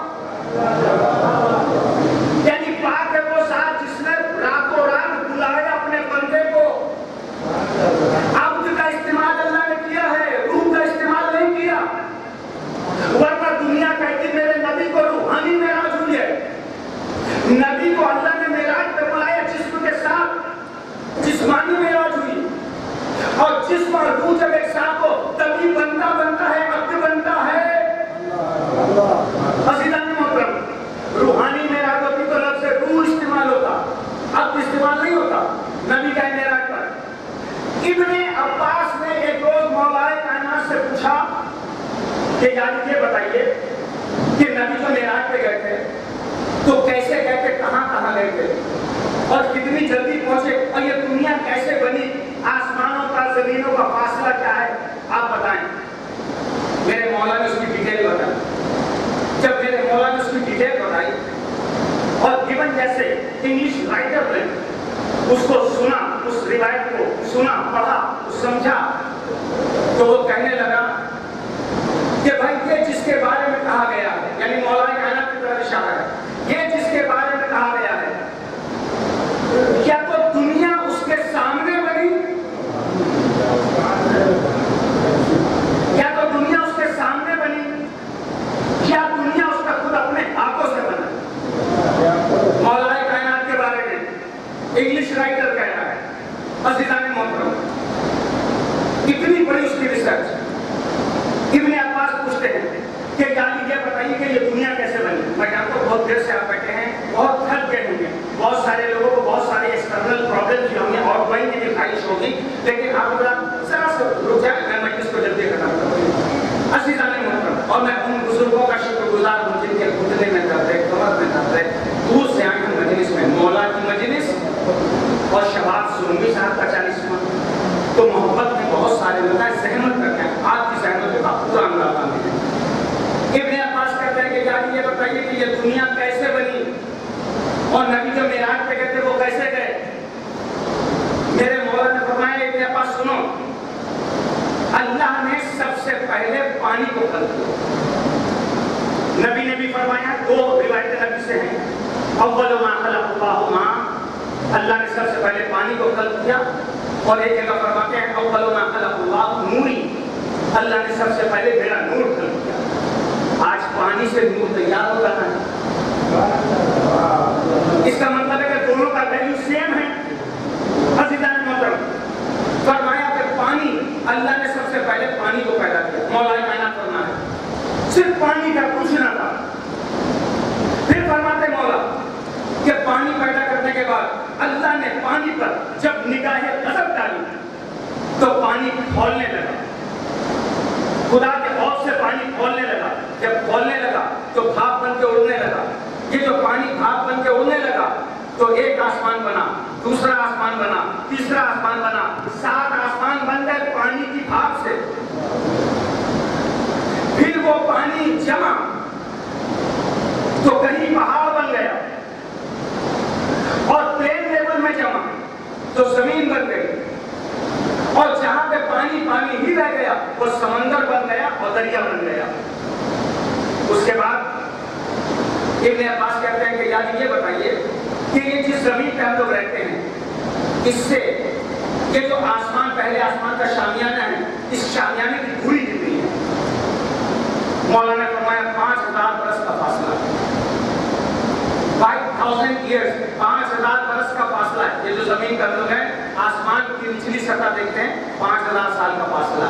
یعنی پاک ہے وہ ذات جس نے راتوں رات بلایا اپنے بندے کو. عبد کا استعمال اللہ نے کیا ہے, روح کا استعمال نہیں کیا. ورنہ دنیا کہتی میرے نبی کو روحانی معراج ہوئی ہے. نبی کو اللہ نے معراج پہ بلایا جسم کے ساتھ, جسمانی معراج ہوئی. اور جسم اور روح جب ایک ساتھ ہو تبھی بندہ بنتا ہے, عبد بنتا ہے. عزیزان محترم, روحانی معراج ہوتی تو لفظ روح استعمال ہوتا, عبد استعمال نہیں ہوتا نبی کا معراج پر. ابن عباس نے ایک روز مولا کائنات سے پوچھا کہ یعنی یہ بتائیے کہ نبی جو معراج پہ گئے تھے تو کیسے گئے تھے, کہاں کہاں گئے تھے اور کتنی جلدی پہنچے, اور یہ دنیا کیسے بنی, آسمانوں کا زمینوں کا فاصلہ کیا ہے, آپ بتائیں. میرے مولا نے اس کی ڈیٹیل بتائی. جب میرے مولا نے اس کی ڈیٹیل بتائی اور گیون جیسے انگلش رائٹر نے اس کو سنا, اس روایت کو سنا, پڑھا, سمجھا, تو وہ کہنے لگا کہ بھائی یہ جس کے بارے میں کہا گیا ہے, یعنی مولا کائنات کی طرف اشارہ ہے, یہ جس کے بارے میں کہا گیا ہے کیا تو دنیا اس کے سامنے بنی, کیا تو دنیا اس کے سامنے بنی, کیا دنیا اس کا خود اپنے ہاتھوں سے بنا. مولا کائنات کے بارے میں انگلش رائٹر کہہ رہا ہے. عزیزان محترم, اتنی بڑی اس کی ریسرچ. ابن عباس پوچھتے ہیں کہ یعنی یہ بتائیے کہ یہ دنیا کیسے بنی. میں جانتا ہوں بہت دیر سے آپ بیٹھے ہیں, بہت تھک گئے ہوں گے, بہت سارے لوگوں کو بہت سارے ایکسٹرنل پرابلم بھی ہوں گے اور ڈرائنگ کی بھی خواہش ہوگی, لیکن آپ ذرا ذرا سا رک جائیں, میں مجلس کو جلدی ختم کروں. عزیزان محترم, اور میں ان بزرگوں کا شکر گزار ہوں جن کے گھٹنے میں درد ہے, کمر میں درد ہے, دور سے آئے ہیں مجلس میں, مولا کی مجلس اور شباب سرنگی صاحب کا چالیسواں. تو محبت میں بہت سارے لوگ ہیں, زحمت کرتے ہیں, آپ کی زحمت کا پورا اندازہ نہیں ہے. ابن عباس کہتے ہیں کہ یعنی یہ بتائیے کہ یہ دنیا کیسے بنی اور نبی جو معراج پہ گئے تھے وہ کیسے گئے. میرے مولا نے فرمایا ابن عباس سنو, اللہ نے سب سے پہلے پانی کو خلق کیا. نبی نے بھی فرمایا, دو روایتیں نبی سے ہیں, اول ما خلق اللہ ماء, اللہ نے سب سے پہلے پانی کو خلق کیا. اور ایک جگہ فرماتے ہیں اول ما خلق اللہ نوری, اللہ نے سب سے پہلے میرا نور خلق کیا. آج پانی سے نور تیار ہو رہا ہے. اس کا مطلب ہے کہ دونوں کا ویلیو سیم ہے. عزیزان محترم, تو پانی کھولنے لگا، خدا کے خوف سے پانی کھولنے لگا. جب کھولنے لگا تو بھاپ بن کے اڑنے لگا. یہ جو پانی بھاپ بن کے اڑنے لگا تو ایک آسمان بنا، دوسرا آسمان بنا، تیسرا آسمان بنا، سات آسمان بن گئے پانی کی بھاپ سے. پھر وہ پانی جمع تو کہیں پہاڑ بن گیا، اور پلین لیول میں جمع تو زمین بن گئی، اور جہاں پہ پانی پانی ہی رہ گیا وہ سمندر بن گیا اور دریا بن گیا. اس کے بعد ابن عباس کہتے ہیں کہ یاد یہ بتائیے کہ یہ جس زمین پہ ہم لوگ رہتے ہیں، اس سے یہ جو آسمان پہلے آسمان کا شامیانہ ہے، اس شامیانے کی دھوری کتنی ہے؟ مولانا نے فرمایا پانچ ہزار برس کا فاصلہ، فائیو تھاؤزینڈ ایئرس، پانچ ہزار برس کا فاصلہ ہے. یہ جو زمین کا لوگ ہے، آسمان کی نچلی سطح دیکھتے ہیں، پانچ ہزار سال کا فاصلہ.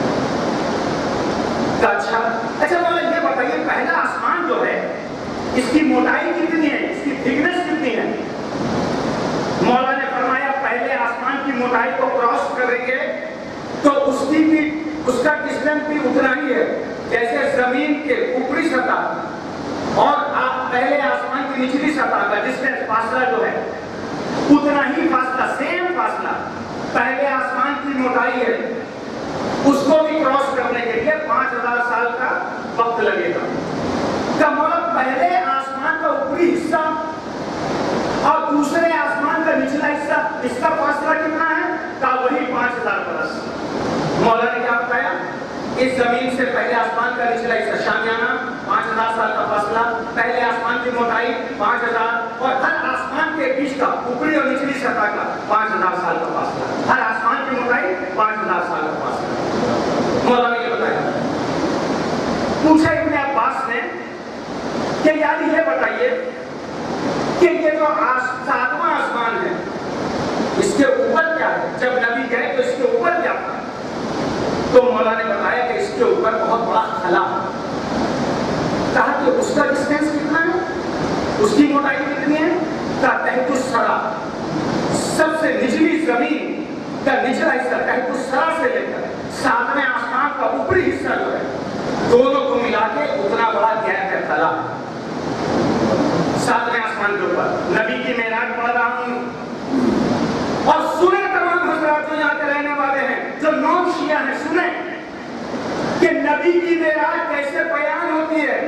اچھا اچھا مولانا یہ بتائیے پہلا آسمان جو ہے اس کی موٹائی کتنی ہے، اس کی تھکنس کتنی ہے؟ مولانا نے فرمایا پہلے آسمان کی موٹائی کو کراس کریں گے تو اس کی بھی اس کا ڈسٹینس بھی اتنا ہی ہے جیسے زمین کے اوپری سطح اور آپ پہلے آسمان کی نچلی سطح کا ڈسٹینس فاصلہ جو ہے اتنا ہی فاصلہ، سیم فاصلہ پہلے آسمان کی موٹائی ہے. اس کو بھی کراس کرنے کے لیے پانچ ہزار سال کا وقت لگے گا. کا مطلب پہلے آسمان کا اوپری حصہ اور دوسرے آسمان کا نچلا حصہ، اس کا فاصلہ کتنا ہے؟ کا وہی پانچ ہزار برس. مولانا نے کیا بتایا؟ اس زمین سے پہلے آسمان کا نچلا حصہ شامیانہ پانچ ہزار سال کا فاصلہ، پہلے آسمان کی موٹائی پانچ ہزار، اور ہر آسمان کے بیچ کا اوپری اور نچلی سطح کا پانچ ہزار سال کا فاصلہ. ہر آسمان کی موٹائی پانچ ہزار سال کا فاصلہ. مولانا نے یہ بتایا. پوچھا ابن عباس نے کہ یار یہ بتائیے کہ یہ جو ساتواں آسمان ہے اس کے اوپر کیا ہے؟ جب نبی گئے تو اس کے اوپر کیا تھا؟ تو مولانا نے بتایا کہ اس کے اوپر بہت بڑا خلا ہے. کہا کہ اس کا ڈسٹینس کتنا ہے، اس کی موٹائی کتنی ہے؟ کہا تحت الثری، سب سے نچلی زمین کا نچلا حصہ تحت الثری سے لے کر ساتویں آسمان کا اوپری حصہ جو ہے دونوں کو ملا کے اتنا بڑا گیپ ہے، خلا ہے ساتویں آسمان کے اوپر. نبی کی معراج پڑھ رہا ہوں اور سنیں تمام حضرات جو یہاں کے رہنے والے ہیں جو نون شیعہ ہیں، سنیں کہ نبی کی معراج کیسے بیان ہوتی ہے.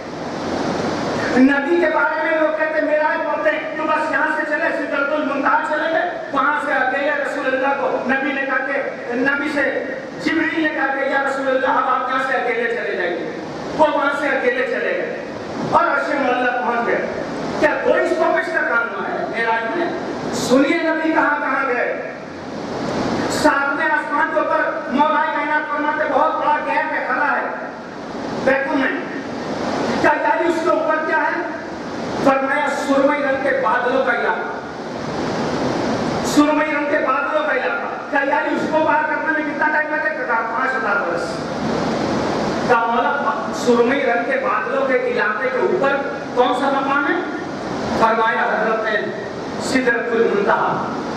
نبی کے بارے میں لوگ کہتے ہیں معراج پڑھتے ہیں تو بس یہاں سے چلے سدرۃ المنتہا چلے گئے، وہاں سے اکیلے رسول اللہ کو نبی نے کہا کہ نبی سے جبریل نے کہا کہ یا رسول اللہ اب آپ یہاں سے اکیلے چلے جائیے. وہ وہاں سے اکیلے چلے گئے اور عرش معلیٰ پہنچ گئے. کیا کوئی اسٹاپیج کا کام ہوا ہے معراج میں؟ سنیے نبی کہاں کہاں گئے. ساتویں آسمان کے اوپر مولا کائنات فرماتے بہت بڑا گیپ ہے، خلا ہے، ویکیوم ہے. کیا یعنی اس کے اوپر کیا ہے؟ فرمایا سرمئی رنگ کے بادلوں کا علاقہ، سرمئی رنگ کے بادلوں کا علاقہ. کیا یعنی اس کو پار کرنے میں کتنا ٹائم لگے گا؟ پانچ ہزار برس. کا مطلب سرمئی رنگ کے بادلوں کے علاقے کے اوپر کون سا مقام ہے؟ فرمایا حضرت سدرۃ المنتہا.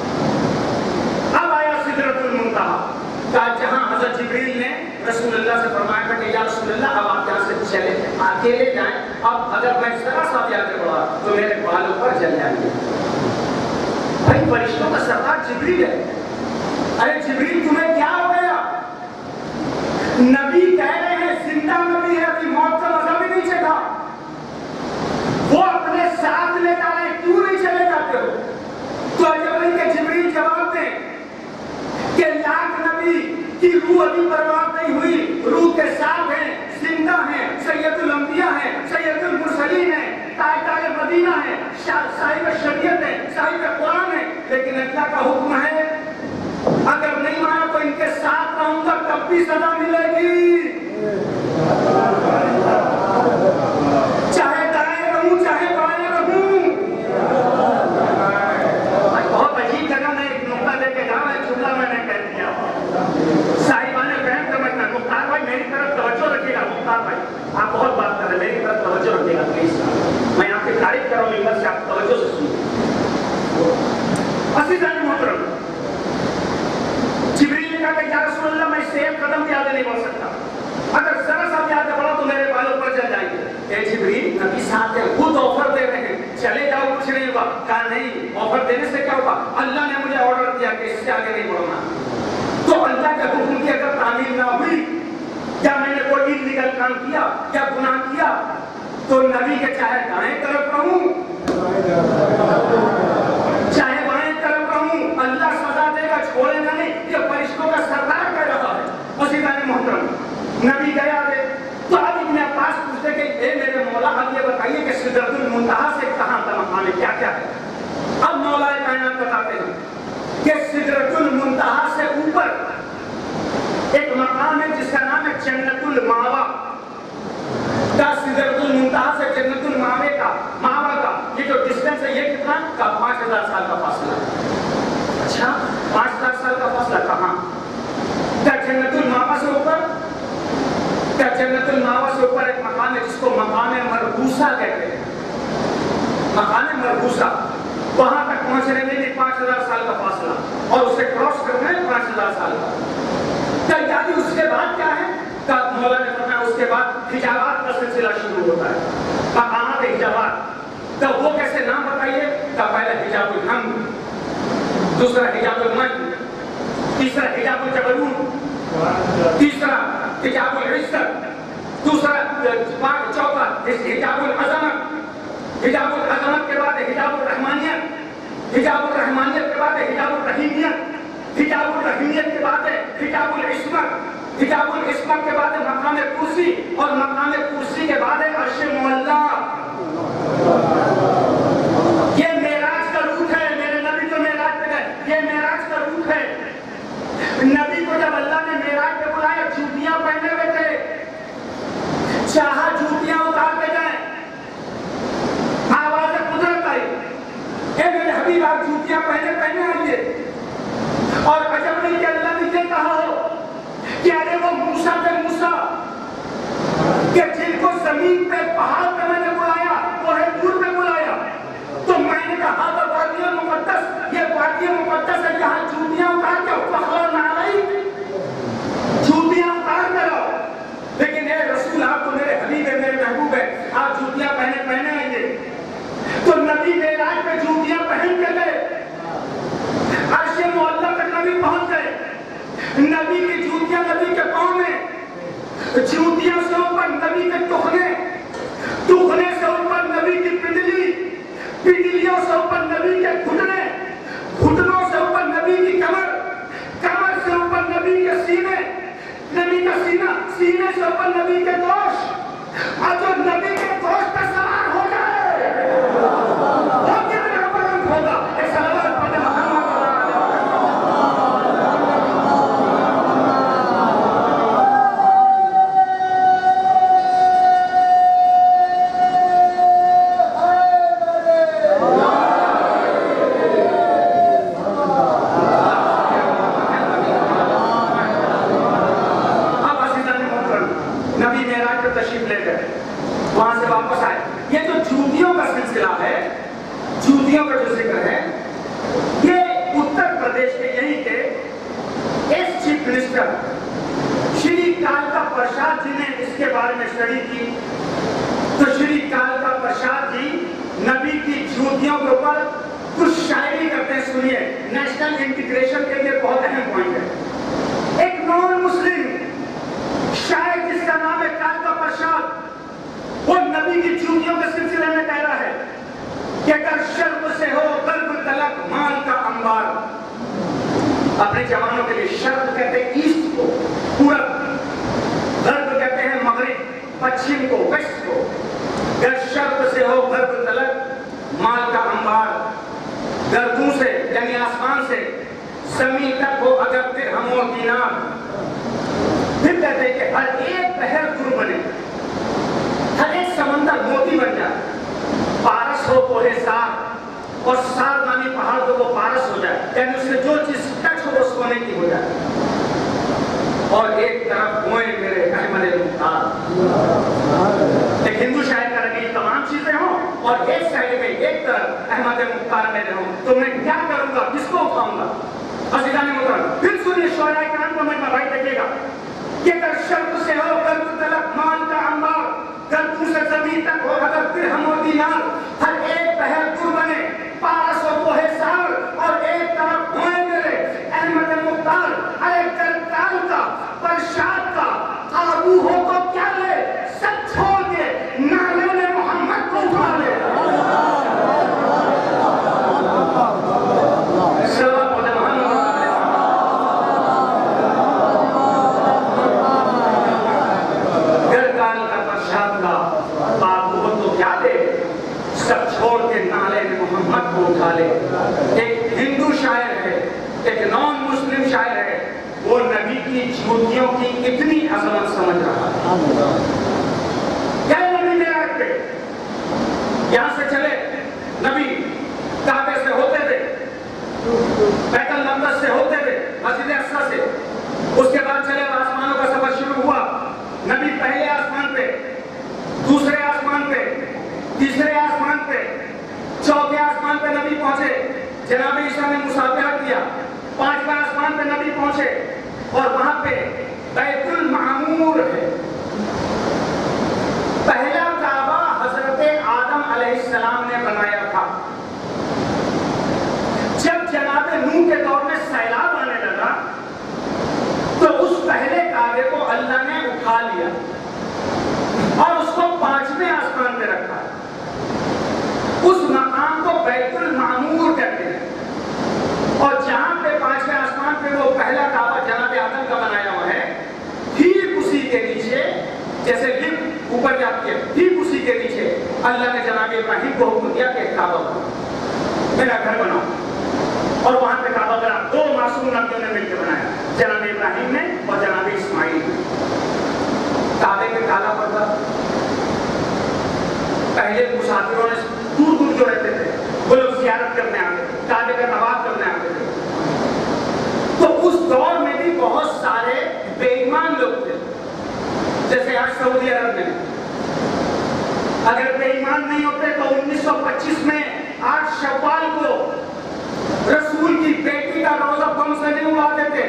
اب آیا سدرۃ المنتہا کا جہاں حضرت جبریل نے رسول اللہ سے فرمایا تھا کہ یا رسول اللہ اب آپ یہاں سے چلے اکیلے جائیں، اب اگر میں ذرا سا بھی آگے بڑھا تو میرے بالوں پر جل جائیں گے. بھائی فرشتوں کا سردار جبریل ہے. ارے جبریل تمہیں کیا ہو گیا؟ نبی کہہ رہے ہیں زندہ نبی ہے، ابھی موت کا مزہ بھی نہیں چکھا، وہ اپنے ساتھ لے جا رہے ہیں، کیوں نہیں چلے جاتے ہو؟ تو عجب نہیں کہ جبریل جواب دیں کہ لاکھ نبی کی روح ابھی برباد نہیں ہوئی، روح کے ساتھ ہیں، زندہ ہیں، سید الانبیاء ہیں، سید المرسلین ہیں، تاج مدینہ ہیں، صاحب شریعت ہیں، صاحب قرآن ہیں. لیکن اللہ کا حکم ہے اگر نہیں مانا تو ان کے ساتھ رہوں گا تب بھی سزا ملے گی، چاہے دائیں رہوں چاہے بائیں رہوں. بہت عجیب جگہ میں ایک نقطہ لے کے جا رہا ہے، جملہ میں نے کہہ دیا. صاحبان فہم سمجھنا. مختار بھائی میری طرف توجہ رکھیے گا. مختار بھائی آپ بہت بات کر رہے ہیں، میری طرف توجہ رکھیے گا پلیز. میں آپ کی تعریف کر رہا ہوں ممبر سے، آپ توجہ سے سنیے. عزیزان محترم، جبریل نے کہا کہ اس سے ایک قدم بھی آگے نہیں بڑھ سکتا. اگر ذرا سا بھی آگے بڑھا تو میرے بالوں پر چل جائیں گے. اے جبریل نبی صاحب کے خود آفر دے رہے ہیں, چلے جاؤ کچھ نہیں ہوگا. کہا نہیں, آفر دینے سے کیا ہوگا, اللہ نے مجھے آرڈر دیا کہ اس سے آگے نہیں بڑھنا. تو اللہ کے حکم کی اگر تعمیل نہ ہوئی یا میں نے کوئی انلیگل کام کیا یا گناہ کیا تو نبی کے چاہے دائیں طرف رہوں چاہے بائیں طرف رہوں, اللہ سزا دے گا, چھوڑے گا نہیں. یہ فرشتوں کا سردار کہہ رہا ہے. اسی طرح محترم نبی گیا دے تو اب ابن عباس پوچھتے کہ اے میرے مولا اب یہ بتائیے کہ سدرۃ المنتہا سے کہاں کا مقام ہے, کیا کیا ہے. اب مولا کائنات بتاتے ہیں کہ سدرۃ المنتہا سے اوپر ایک مقام ہے جس کا نام ہے جنت الماوا. کا سدرۃ المنتہا سے جنت الماوے کا ماوا کا یہ جو ڈسٹینس ہے یہ کتنا کا پانچ ہزار سال کا فاصلہ. اچھا پانچ ہزار سال کا فاصلہ کہاں, کیا جنت الماوا سے اوپر, کیا جنت الماوا سے اوپر ایک مقام ہے جس کو مقام مربوسہ کہتے ہیں. مقام مربوسہ, وہاں تک پہنچنے میں بھی پانچ ہزار سال کا فاصلہ اور اسے کراس کرنا ہے پانچ ہزار سال کا. کیا یعنی اس کے بعد کیا ہے, کا مولا نے فرمایا اس کے بعد حجابات کا سلسلہ شروع ہوتا ہے. مقامات حجابات, تو وہ کیسے نام بتائیے. کا پہلا حجاب الحمد, دوسرا حجاب المن, تیسرا حجاب الجبروت, تیسرا حجاب العزت, دوسرا چوتھا حجاب العظمت, حجاب العظمت کے بعد حجاب الرحمانیت, حجاب الرحمانیت کے بعد حجاب الرحیمیت, حجاب الرحیمیت کے بعد حجاب العصمت, حجاب العصمت کے بعد مقام کرسی اور مقام کرسی کے بعد عرش معلی. یہ معراج کا روٹ ہے. میرے نبی تو معراج پہ گئے, یہ معراج کا روٹ ہے. نبی کو جب اللہ نے معراج پہ بلایا جوتیاں پہنے ہوئے تھے, چاہا جوتیاں اتار کے جائیں, آواز قدرت آئی اے میرے حبیب آپ جوتیاں پہنے پہنے آئیے. اور عجب نہیں کہ اللہ نے یہ کہا ہو کہ ارے وہ موسیٰ تھے موسیٰ کہ جن کو زمین پہ پہاڑ پہ میں نے بلایا وہ ہے دور پہ بلایا. تو میں نے کہا تھا وادی مقدس, یہ وادی مقدس ہے جہاں جوتیاں اتار کے پہاڑ نہ آئی, جوتیاں اتار کر آؤ. لیکن اے رسول آپ تو میرے حبیب ہے, میرے محبوب ہے, آپ جوتیاں پہنے پہنے آئیے. تو نبی معراج پہ جوتیاں پہن کے گئے, عرش معلی تک نبی پہنچ گئے. نبی کی جوتیاں نبی کے پاؤں میں, جوتیاں سے اوپر نبی کے ٹخنے, ٹخنے سے اوپر نبی کی پنڈلی, پنڈلیوں سے اوپر نبی کے گھٹنے, گھٹنوں سے اوپر نبی کی کمر, کمر سے اوپر نبی کے سینے, نبی کا سینہ, سینے سے اوپر نبی کے گوشت. اور جو نبی کے گوشت پر سوار ہو جائے وہ کتنا بلند ہوگا. ایک صلوات پڑھیں محمد. جوتیوں کا جو ذکر ہے یہ اتر پردیش کے یہیں کے ایس چیف منسٹر شری کالکا پرساد جی نے اس کے بارے میں اسٹڈی کی. تو شری کالکا پرساد جی نبی کی جوتیوں کے اوپر کچھ شاعری کرتے ہیں, سنیے. نیشنل انٹیگریشن کے لیے بہت اہم پوائنٹ ہے. ایک نان مسلم شاعر جس کا نام ہے کالکا پرساد, وہ نبی کی جوتیوں کے سلسلے میں کہہ رہا ہے کہ اگر شرق سے ہو غرب تلک مال کا انبار. اپنے جوانوں کے لیے شرق کہتے ہیں ایسٹ کو, پورب, غرب کہتے ہیں مغرب, پچھم کو, ویسٹ کو. اگر شرق سے ہو غرب تلک مال کا انبار, گردوں سے یعنی آسمان سے زمین تک ہو اگر درہم و دینار. پھر کہتے ہیں کہ ہر ایک بحر در بنے, ہر ایک سمندر موتی بن جائے. پارس ہو کوہ سار اور سار نامی پہاڑ تو وہ پارس ہو جائے, یعنی اس سے جو چیز ٹچ ہو وہ سونے کی ہو جائے. اور ایک طرف ہوئے میرے احمد مختار, ایک ہندو شاعر کا رہے تمام چیزیں ہوں اور ایک سائڈ میں ایک طرف احمد مختار میرے ہوں, تو میں کیا کروں گا, کس کو اٹھاؤں گا. عزیزان محترم پھر سنیے شعراء کرام کو میں بھائی دیکھیے ملے گا کہ اگر شرط سے ہو گرد طلب مال کا انبار، گردوں سے زمین تک ہو اگر درہم و دینار، ہر ایک پہر دور بنے پارس و کوہ سار، اور ایک طرف ہوئے میرے احمد مختار، ہر ایک کرکال کا پرشاد کا قابو ہو تو کیا لے، سب چھوڑ کے نالے محمد کو اٹھا لے۔ ایک ہندو شاعر ہے، ایک نان مسلم شاعر ہے، وہ نبی کی جوتیوں کی اتنی عظمت سمجھ رہا ہے۔ گئے نبی معراج پہ، یہاں سے چلے نبی کعبے سے ہوتے تھے، بیت المقدس سے ہوتے تھے، مسجد اقصی سے، اس کے بعد چلے آسمانوں کا سفر شروع ہوا۔ نبی پہلے آسمان پہ، دوسرے آسمان پہ، تیسرے آسمان پہ، چوتھے آسمان پہ نبی پہنچے، جناب عیسیٰ نے مصافحہ کیا۔ پانچویں آسمان پہ نبی پہنچے اور وہاں پہ بیت المعمور ہے۔ پہلا کعبہ حضرت آدم علیہ السلام نے بنایا تھا۔ جب جناب نوح کے دور میں سیلاب آنے لگا تو اس پہلے کعبے کو اللہ نے اٹھا لیا اور اس کو پانچویں آسمان پہ رکھا۔ اس مقام کو بیت المعمور کہتے ہیں، اور جہاں پہ پانچویں آسمان پہ وہ پہلا کعبہ جناب آدم کا بنایا ہوا ہے، ٹھیک اسی کے نیچے جیسے لفٹ اوپر جاتی ہے، ٹھیک اسی کے نیچے اللہ نے جناب ابراہیم کو حکم دیا کہ کعبہ بناؤ، میرا گھر بناؤ، اور وہاں پہ کعبہ بنا۔ دو معصوم نبیوں نے مل کے بنایا، جناب ابراہیم نے اور جناب اسماعیل نے۔ کعبے پہ کالا پردہ، پہلے مسافروں نے دور دور جو رہتے تھے وہ لوگ زیارت کرنے آتے تھے، کعبے کا طواف کرنے آتے تھے۔ تو اس دور میں بھی بہت سارے بے ایمان لوگ تھے، جیسے آج سعودی عرب میں اگر بے ایمان نہیں ہوتے تو انیس سو پچیس میں آٹھ شوال کو رسول کی بیٹی کا روزہ بم سے نہیں اڑاتے تھے،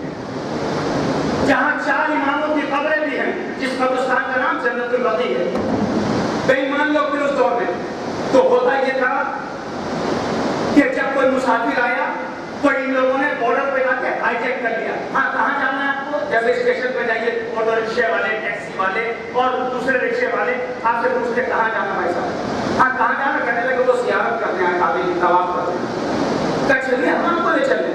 جہاں چار اماموں کی قبریں بھی ہیں، جس قبرستان کا نام جنت البقیع ہے۔ بے ایمان لوگ تھے اس دور میں۔ تو ہوتا یہ تھا کہ جب کوئی مسافر آیا تو ان لوگوں نے بارڈر پہ جا کے ہائی جیک کر لیا۔ ہاں کہاں جانا ہے آپ کو؟ جیسے اسٹیشن پہ جائیے، آٹو رکشے والے، ٹیکسی والے اور دوسرے رکشے والے آپ سے پوچھتے کہاں جانا بھائی صاحب؟ ہاں کہاں جانا؟ کہنے لگے وہ زیارت کرتے ہیں، کعبے کی طواف کرتے ہیں۔ کہ چلیے ہم آپ کو لے چلیں۔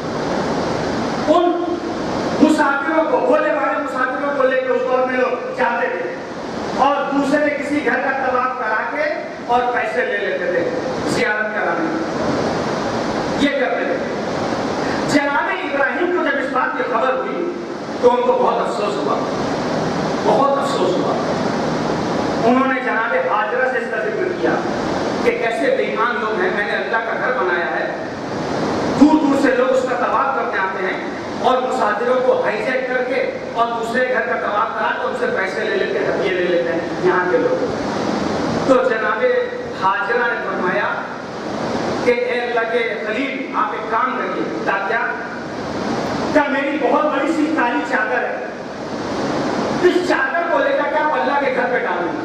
ان مسافروں کو، بھولے بھالے مسافروں کو لے کے اس دور میں لوگ جاتے تھے اور دوسرے کسی گھر کا طواف کرا کے اور پیسے لے لیتے تھے زیارت کرانے، یہ کرتے تھے۔ جناب ابراہیم کو جب اس بات کی خبر ہوئی تو ان کو بہت افسوس ہوا، بہت افسوس ہوا۔ انہوں نے جناب ہاجرہ سے اس کا ذکر کیا کہ کیسے بے ایمان لوگ ہیں، میں نے اللہ کا گھر بنایا ہے، دور دور سے لوگ اس کا طواف کرنے آتے ہیں اور مسافروں کو ہائی جیک کر کے اور دوسرے گھر کا طواف کرا کے ان سے پیسے لے لیتے ہیں، ہدیے لے لیتے ہیں یہاں کے لوگ۔ تو جناب ہاجرہ نے فرمایا کہ اے اللہ کے خلیل آپ ایک کام کریے، کیا کیا میری بہت بڑی سی کالی چادر ہے، اس چادر کو لے کر کے آپ اللہ کے گھر پہ ڈالیں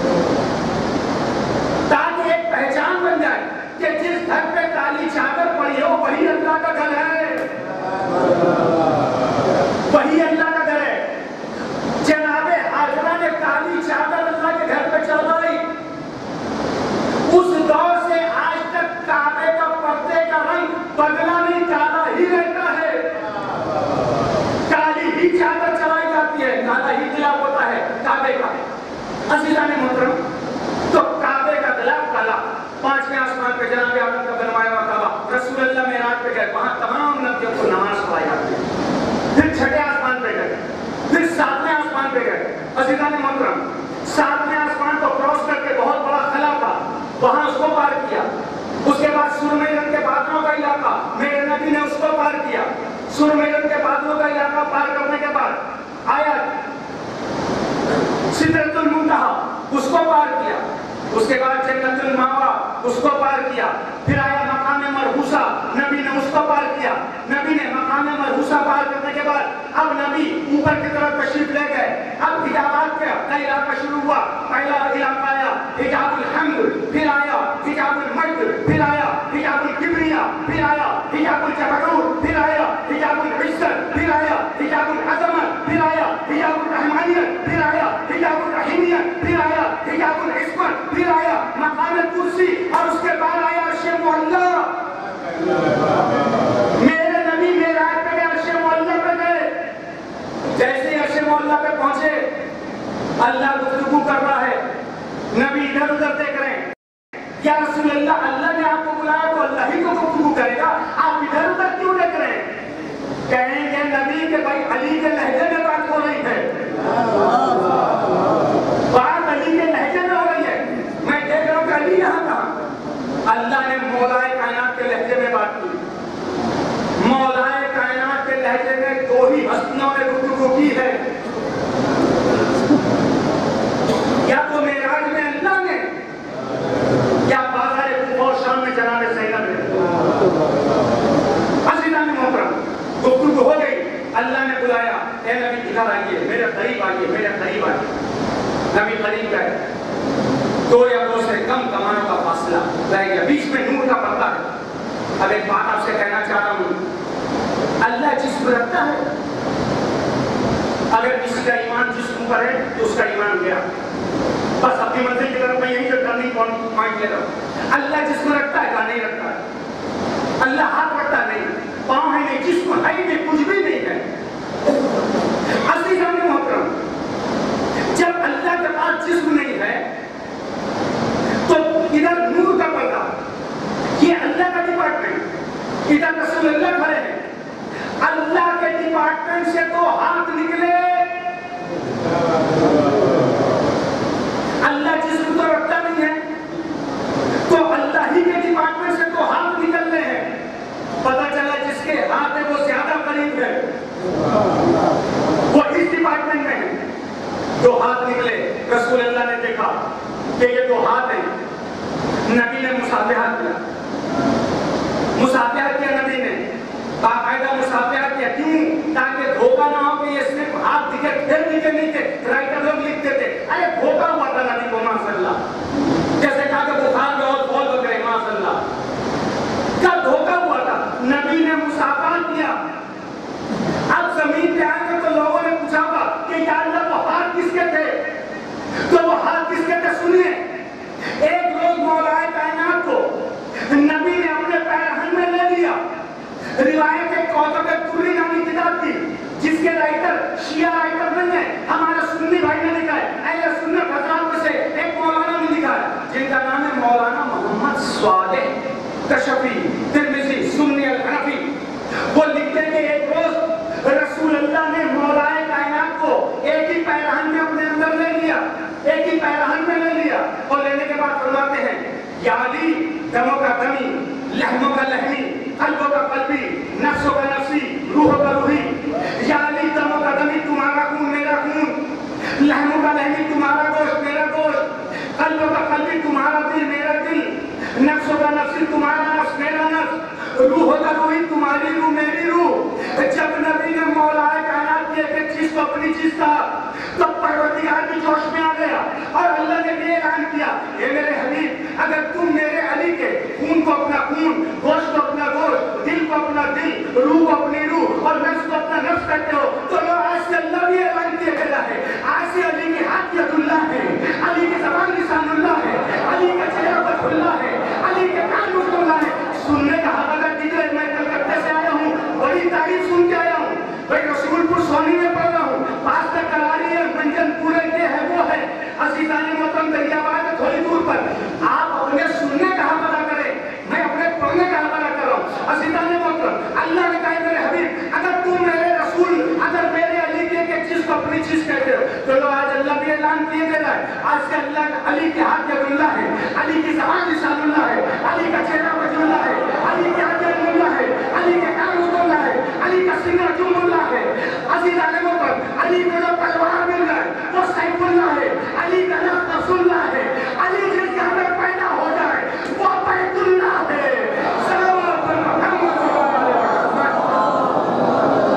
تاکہ ایک پہچان بن جائے کہ جس گھر پہ کالی چادر پڑی ہو وہی اللہ کا گھر ہے، وہی اللہ کا گھر ہے۔ جناب ہاجرہ نے کالی چادر اللہ کے گھر پہ چڑھائی۔ اس دور سے آج تک کعبے کا پردے کا رنگ بدلا نہیں، کالا ہی رہتا ہے، کالی ہی چادر چڑھائی جاتی ہے، کالا ہی غلاف ہوتا ہے کعبے کا۔ عزیزان محترم، تو کعبے کا غلاف کالا، پانچویں آسمان پہ جناب آدم کا بنوایا ہوا کعبہ، رسول اللہ معراج پہ گئے، وہاں تمام نبیوں کو نماز پڑھائی جاتی ہے۔ پھر چھٹے آسمان پہ گئے، پھر ساتویں آسمان پہ گئے۔ عزیزان محترم، ساتویں آسمان کو کراس کر کے بہت بڑا خلا تھا، وہاں اس کو پار کیا۔ اس کے بعد سرمئی رنگ کے بادلوں کا علاقہ، میرے نبی نے اس کو پار کیا۔ سرمئی رنگ کے بادلوں کا علاقہ پار کرنے کے بعد آیا سدرۃ المنتہا، اس کو پار کیا۔ اس کے بعد جنت المأویٰ، اس کو پار کیا۔ پھر آیا مقام مرحوسہ، نبی نے اس کو پار کیا۔ نبی نے مقام ملحوسہ پار کرنے کے بعد اب نبی اوپر کی طرف تشریف لے گئے. اب حجابات کا علاقہ شروع ہوا. پہلا علاقہ آیا حجاب الحمد, پھر آیا حجاب المجد, پھر آیا حجاب الکبریا, پھر آیا حجاب الجبروت, پھر آیا حجاب العزت, پھر آیا حجاب العظمت, پھر آیا حجاب الرحمانیت, پھر آیا حجاب الرحیمیت, پھر آیا حجاب العصمت, پھر آیا مقام کرسی, اور اس کے بعد آیا عرش معلی. میرے نبی معراج پہ عرش معلی پہ گئے. جیسے عرش معلی پہ پہنچے اللہ گفتگو کر رہا ہے, نبی ادھر ادھر دیکھ رہے ہیں. یا رسول اللہ, اللہ نے آپ کو بلایا تو اللہ ہی کو گفتگو کرے گا, آپ ادھر ادھر کیوں دیکھ رہے ہیں؟ کہیں گے نبی کہ بھائی علی کے لہجے میں بات ہو رہی ہے, بات علی کے لہجے میں ہو رہی ہے. میں دیکھ رہا ہوں کہ علی یہاں کہاں. اللہ نے مولائے کائنات کے لہجے میں بات کی. مولائے کائنات کے لہجے میں دو ہی ہستیوں نے گفتگو کی ہے. یا تو معراج میں اللہ نے, یا بازار کوفہ اور شام میں جناب زینب نے. عزیزان محترم, گفتگو ہو گئی. اللہ نے بلایا, اے نبی ادھر آئیے, میرے قریب آئیے, میرے قریب آئیے. نبی قریب گئے. دو یا دو سے کم کمانوں کا فاصلہ رہ گیا, بیچ میں نور کا پردہ ہے. اب ایک بات آپ سے کہنا چاہ رہا ہوں, اللہ جسم رکھتا ہے. اگر کسی کا ایمان جسم پر ہے تو اس کا ایمان گیا. بس اپنی منزل کی طرف میں یہیں سے ٹرننگ پوائنٹ لے رہا ہوں. اللہ جسم رکھتا ہے کہا نہیں رکھتا ہے. اللہ ہاتھ رکھتا نہیں, پاؤں ہے نہیں, جسم ہے ہی نہیں, کچھ بھی نہیں ہے. عزیزان محترم, جب اللہ کے پاس جسم نہیں ہے تو ادھر نور کا پردہ, یہ اللہ کا ڈپارٹمنٹ, ادھر رسول اللہ کھڑے ہیں. اللہ کے ڈپارٹمنٹ سے تو ہاتھ نکلے. اللہ جسم تو رکھتا نہیں ہے, تو اللہ ہی کے ڈپارٹمنٹ سے تو ہاتھ نکل رہے ہیں. پتہ چلا جس کے ہاتھ ہے وہ زیادہ قریب ہے, وہ اس ڈپارٹمنٹ میں ہے. جو ہاتھ نکلے, رسول اللہ نے دیکھا کہ یہ دو ہاتھ ہیں. نبی نے مصافحہ کیا, مصافحہ کیا نبی نے, باقاعدہ مصافحہ کیا. کیوں؟ تاکہ دھوکہ نہ ہو کہ یہ صرف ہاتھ دکھے, پھر دکھے نہیں تھے. رائٹر لوگ لکھتے تھے ارے دھوکہ ہوا تھا نبی کو, ماشاء اللہ. جیسے کہا کہ بخار میں اور بہت ہو گئے, ماشاء اللہ. کیا دھوکہ ہوا تھا؟ نبی نے مصافحہ کیا. اب زمین پہ آئے تو لوگوں نے پوچھا تھا کہ یا اللہ وہ ہاتھ کس کے تھے, تو وہ ہاتھ کس کے تھے سنیے. ایک روز مولائے کائنات کو نبی نے اپنے پیرہن میں لے لیا. روایت ایک کوثر الدری نامی کتاب تھی جس کے رائٹر شیعہ رائٹر نہیں ہے, ہمارا سنی بھائی نے لکھا ہے. اہل سنت حضرات میں سے ایک مولانا نے لکھا ہے جن کا نام ہے مولانا محمد صالح کشفی ترمذی سنی الحنفی. وہ لکھتے ہیں کہ ایک روز رسول اللہ نے مولائے کائنات کو ایک ہی پیرہن میں اپنے اندر لے لیا, ایک ہی پیرہن میں لے لیا, اور لینے کے بعد فرماتے ہیں یا علی دموں کا دمی, لحموں کا لحمی, قلبوں کا قلبی, نفسوں کا نفسی, روحوں کا روحی. یا علی دموں کا دمی تمہارا خون میرا خون, لحموں کا لحمی تمہارا گوشت میرا گوشت, قلبوں کا قلبی تمہارا دل میرا دل, نفسوں کا نفسی تمہارا نفس میرا نفس, روحوں کا روحی تمہاری روح میری روح. جب نبی نے مولائے کائنات کی ایک ایک چیز کو اپنی چیز کہا تو پروردگار بھی جوش میں آ گیا, اور اللہ نے یہ اعلان کیا اے میرے حبیب, اگر تم میرے علی کے خون کو اپنا خون, گوشت کو اپنا گوشت, دل کو اپنا دل, روح کو اپنی روح, اور نفس کو اپنا نفس کہتے ہو, تو لو آج سے اللہ بھی اعلان کیا گیا ہے. آج سے علی کی ہاتھ ید اللہ ہے, علی کی زبان لسان اللہ ہے, علی کا چہرہ وجہ اللہ ہے, علی کے کان رسول اللہ ہے. سننے کا حق اگر دیجیے, میں کلکتے سے آیا ہوں, بڑی تعریف سن کے آیا ہوں, بھائی رسول پور سونی میں پڑھ رہا ہوں, پاس تک کراری ہے, منجن پورے یہ ہے وہ ہے. عزیزان محترم, دریا باد ہے تھوڑی دور پر. آپ اپنے سننے کا حق ادا کریں, میں اپنے پڑھنے کا حق ادا کر رہا ہوں. عزیزان محترم, اللہ نے کہا میرے حبیب, اگر تم میرے رسول, اگر میرے علی کی ایک چیز کو اپنی چیز کہتے ہو, تو لو آج اللہ بھی اعلان کیے گئے ہے. آج سے اللہ علی کے ہاتھ ید اللہ ہے, علی کی زبان لسان اللہ ہے, علی کا چہرہ وجہ اللہ ہے, علی کے ہاتھ ید اللہ ہے, علی کے کان رسول اللہ ہے, علی کا سینہ جم اللہ ہے. عزیزان محترم, علی کو جو تلوار مل رہا ہے وہ سیف اللہ ہے, علی کا نام رسول اللہ ہے, علی جس کے اندر پیدا ہو جائے وہ بیت اللہ ہے. صلوات محمد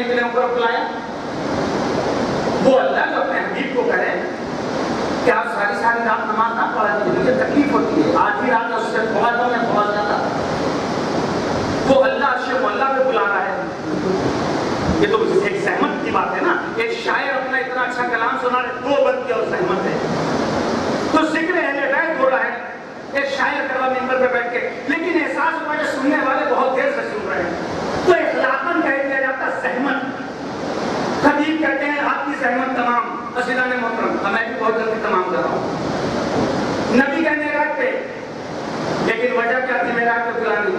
اتنے اوپر بلایا؟ وہ اللہ جو اپنے حبیب کو کہے کہ آپ ساری ساری رات نماز نہ پڑھا دیجیے، مجھے تکلیف ہوتی ہے، آج بھی رات میں اس سے تھوڑا دوں میں تھوڑا جاتا، وہ اللہ عرش معلیٰ پہ بلا رہا ہے۔ یہ تو ایک زحمت کی بات ہے نا، ایک شاعر اپنا اتنا اچھا کلام سنا رہے، دو بند کی اور زحمت ہے، تو ذکر اہل بیت ہو رہا ہے، ایک شاعر کر رہا ممبر پہ بیٹھ کے، لیکن احساس ہوا کہ سننے والے بہت دیر سے سن رہے ہیں، تو اخلاقاً کہہ دیا جاتا زحمت۔ خطیب کہتے ہیں آپ کی زحمت تمام، عزیزان محترم میں بھی بہت جلدی تمام کر رہا ہوں۔ نبی کا معراج پہ، لیکن وجہ کیا تھی معراج پہ بلانی؟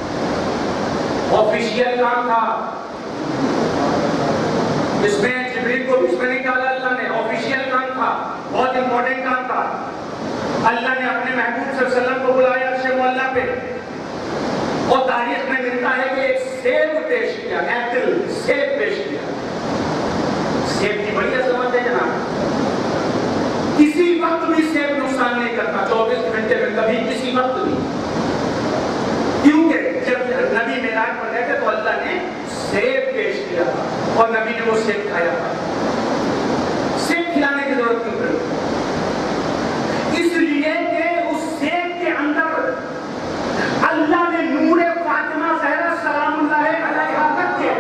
آفیشیل کام تھا، اس میں جبریل کو اس میں نہیں ڈالا اللہ نے، آفیشیل کام تھا، بہت امپورٹنٹ کام تھا۔ اللہ نے اپنے محبوب صلی اللہ علیہ وسلم کو بلایا عرش معلیٰ پہ، اور تاریخ میں ملتا ہے کہ ایک سیب پیش کیا، ایپل سیب پیش کیا۔ سیب کی بڑی عظمت ہے جناب، کسی وقت بھی سیب نقصان نہیں کرتا، چوبیس گھنٹے میں کبھی کسی وقت بھی، کیونکہ جب نبی معراج پر گئے تھے تو اللہ نے سیب پیش کیا اور نبی نے وہ سیب کھایا۔ سیب کھلانے کی ضرورت کیوں پڑی؟ اس لیے کہ اس سیب کے اندر اللہ نے نور فاطمہ زہرا سلام اللہ علیہا رکھ کے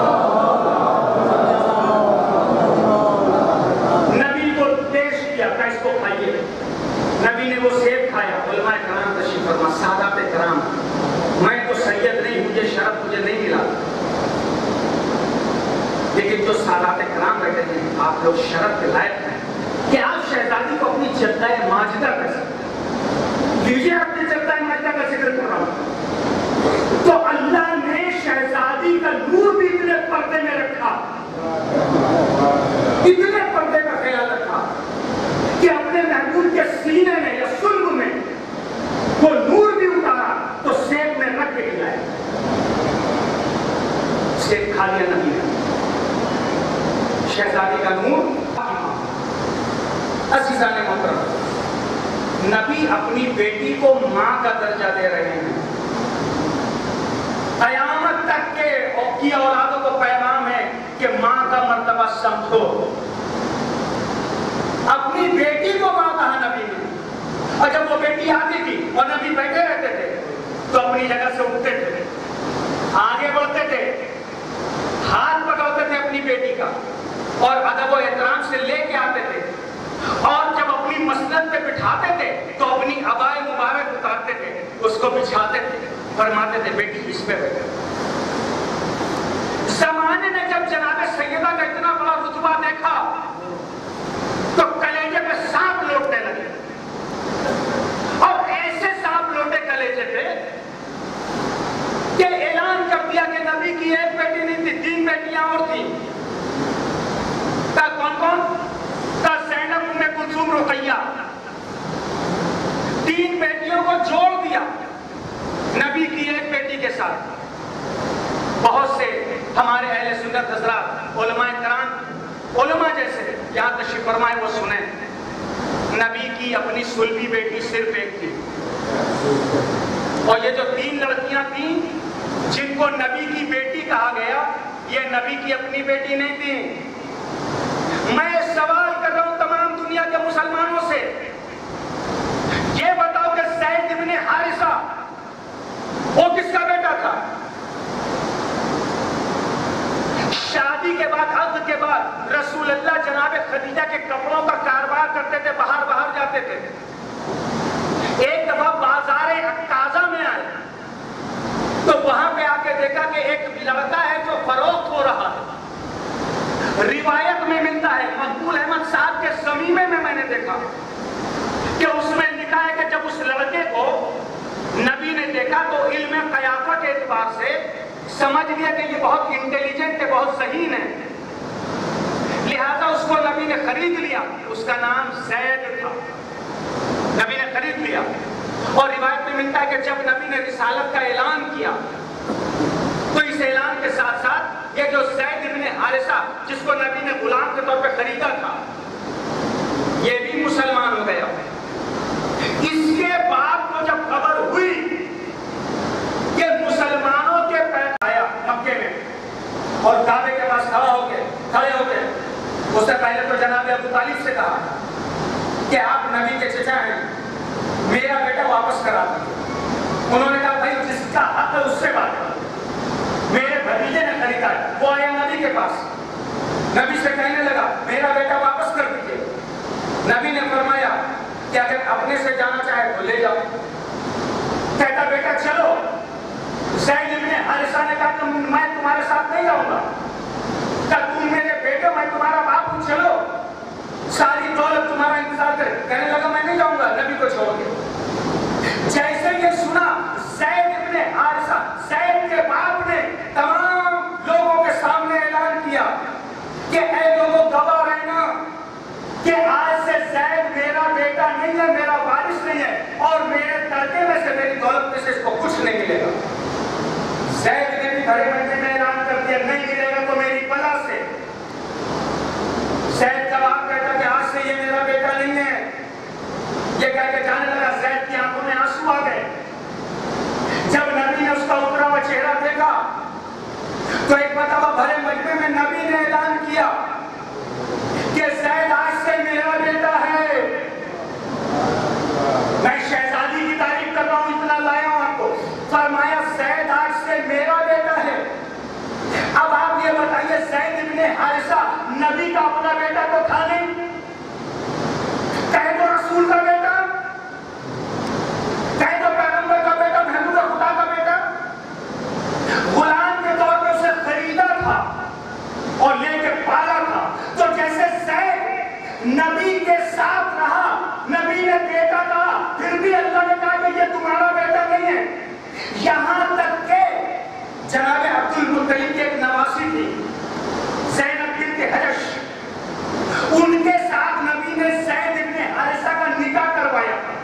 نبی کو پیش کیا کہ اس کو کھائیے۔ نبی نے وہ سیب کھایا۔ علماء کرام تشریف فرما، سادات کرام، میں تو سید نہیں، مجھے شرف مجھے نہیں ملا، لیکن جو سادات کرام بیٹھے ہیں آپ لوگ شرف کے لائق ہیں کہ آپ شہزادی کو اپنی جدہ ماجدہ کر سکتے۔ لیجیے اپنی جدہ ماجدہ کا ذکر کر رہا ہوں، تو اللہ نے شہزادی کا نور بھی اتنے پردے میں رکھا، اتنے پردے کا خیال رکھا کہ اپنے محبوب کے سینے میں یا سلب میں وہ نور بھی اتارا تو سیب میں رکھ کے کھلایا۔ سیب کھا لیا نبی نے، شہزادی کا نور۔ عزیزان محترم، نبی اپنی بیٹی کو ماں کا درجہ دے رہے ہیں۔ قیامت تک کے کی اولادوں کو پیغام ہے کہ ماں کا مرتبہ سمجھو۔ اپنی بیٹی کو ماں کہا نبی نے، اور جب وہ بیٹی آتی تھی اور نبی بیٹھے رہتے تھے تو اپنی جگہ سے اٹھتے تھے، آگے بڑھتے تھے، ہاتھ پکڑتے تھے اپنی بیٹی کا اور ادب و احترام سے لے کے آتے تھے، اور جب اپنی مسند پہ بٹھاتے تھے تو اپنی عبائے مبارک اتارتے تھے، اس کو بچھاتے تھے، فرماتے تھے بیٹی اس پہ بیٹھے۔ زمانے نے جب جناب سیدہ کا اتنا بڑا رتبہ دیکھا تو کلیجے پہ سانپ لوٹنے لگے، اور ایسے سانپ لوٹے کلیجے پہ کہ اعلان کر دیا کہ نبی کی ایک بیٹی نہیں تھی، تین بیٹیاں اور تھیں۔ کون کون؟ زینب، ام کلثوم، رقیہ، تین بیٹیوں کو جوڑ دیا نبی کی ایک بیٹی کے ساتھ۔ بہت سے ہمارے اہل سنت حضرات، علماء کرام، علماء جیسے یہاں تشریف فرمائے وہ سنیں، نبی کی اپنی سلبی بیٹی صرف ایک تھی، اور یہ جو تین لڑکیاں تھیں جن کو نبی کی بیٹی کہا گیا، یہ نبی کی اپنی بیٹی نہیں تھی۔ میں سوال کر رہا ہوں تمام دنیا کے مسلمانوں سے، یہ بتاؤ کہ زید ابن حارثہ وہ کس کا بیٹا تھا؟ شادی کے بعد، عقد کے بعد رسول اللہ جناب خدیجہ کے کپڑوں کا کاروبار کرتے تھے، باہر باہر جاتے تھے۔ ایک دفعہ بازار عکاظہ میں آئے تو وہاں پہ آ کے دیکھا کہ ایک لڑکا ہے جو فروخت ہو رہا ہے۔ روایت میں ملتا ہے، مقبول احمد صاحب کے ضمیمے میں میں نے دیکھا کہ اس میں لکھا ہے کہ جب اس لڑکے کو نبی نے دیکھا تو علم قیافہ کے اعتبار سے سمجھ لیا کہ یہ بہت انٹیلیجنٹ ہے، بہت ذہین ہے، لہذا اس کو نبی نے خرید لیا۔ اس کا نام زید تھا، نبی نے خرید لیا۔ اور روایت میں ملتا ہے کہ جب نبی نے رسالت کا اعلان کیا تو اس اعلان کے ساتھ ساتھ یہ جو زید ابن حارثہ جس کو نبی نے غلام کے طور پہ خریدا تھا، یہ بھی مسلمان ہو گیا۔ اس کے بعد کو جب خبر ہوئی کہ مسلمانوں کے پیدا آیا مکے میں اور کعبے کے پاس اس سے پہلے تو جناب ابو طالب سے کہا کہ آپ نبی کے چچا ہیں، میرا بیٹا واپس کرا دیجیے۔ انہوں نے کہا بھائی جس کا حق ہے اس سے بات کرو۔ میرے بھتیجے نے خریدا ہے، وہ آیا نبی کے پاس، نبی سے کہنے لگا میرا بیٹا واپس کر دیجیے۔ نبی نے فرمایا کہ اگر اپنے سے جانا چاہے تو لے جاؤ۔ کہتا بیٹا چلو۔ زید ابن حارثہ نے کہا کہ میں تمہارے ساتھ نہیں جاؤں گا، کہ تم میرے بیٹے، میں تمہارا باپ ہوں، چلو، ساری دولت تمہارا انتظار کرے۔ کہنے لگا میں نہیں جاؤں گا، نبی کو چھوڑ کے۔ جیسے یہ سنا زید ابن حارثہ، زید کے باپ نے تمام لوگوں کے سامنے اعلان کیا کہ اے لوگوں گواہ رہنا کہ آج سے زید میرا بیٹا نہیں ہے، میرا وارث نہیں ہے، اور میرے ترکے میں سے، میری دولت میں سے اس کو کچھ نہیں ملے گا۔ زید نے بھی بڑے مہینے میں اعلان کر دیا نہیں ملے گا تو میری بلا سے۔ زید جواب کہتا کہ آج سے یہ میرا بیٹا نہیں ہے۔ یہ کہہ کے جانے لگا، زید کی آنکھوں میں آنسو آ گئے۔ جب نبی نے اس کا اترا ہوا چہرہ دیکھا تو ایک مرتبہ بھرے مجمع میں نبی نے اعلان کیا کہ زید آج سے میرا بیٹا ہے۔ میں شہزادی کی تعریف کر رہا ہوں، اتنا لایا ہوں آپ کو۔ فرمایا زید آج سے میرا بیٹا ہے۔ اب آپ یہ بتائیے زید ابن حارثہ نبی کا اپنا بیٹا تو تھا نہیں، کہے تو رسول کا بیٹا، کہے تو پیغمبر کا بیٹا، محبوب خدا کا بیٹا، غلام کے طور پہ اسے خریدا تھا اور لے کے پالا تھا۔ تو جیسے زید نبی کے ساتھ رہا، نبی نے بیٹا کہا، پھر بھی اللہ نے کہا کہ یہ تمہارا بیٹا نہیں ہے۔ یہاں تک کہ جناب عبد المطلب کی ایک نواسی تھی زینب بنت حجش، ان کے ساتھ نبی نے زید ابن حارثہ کا نکاح کروایا تھا۔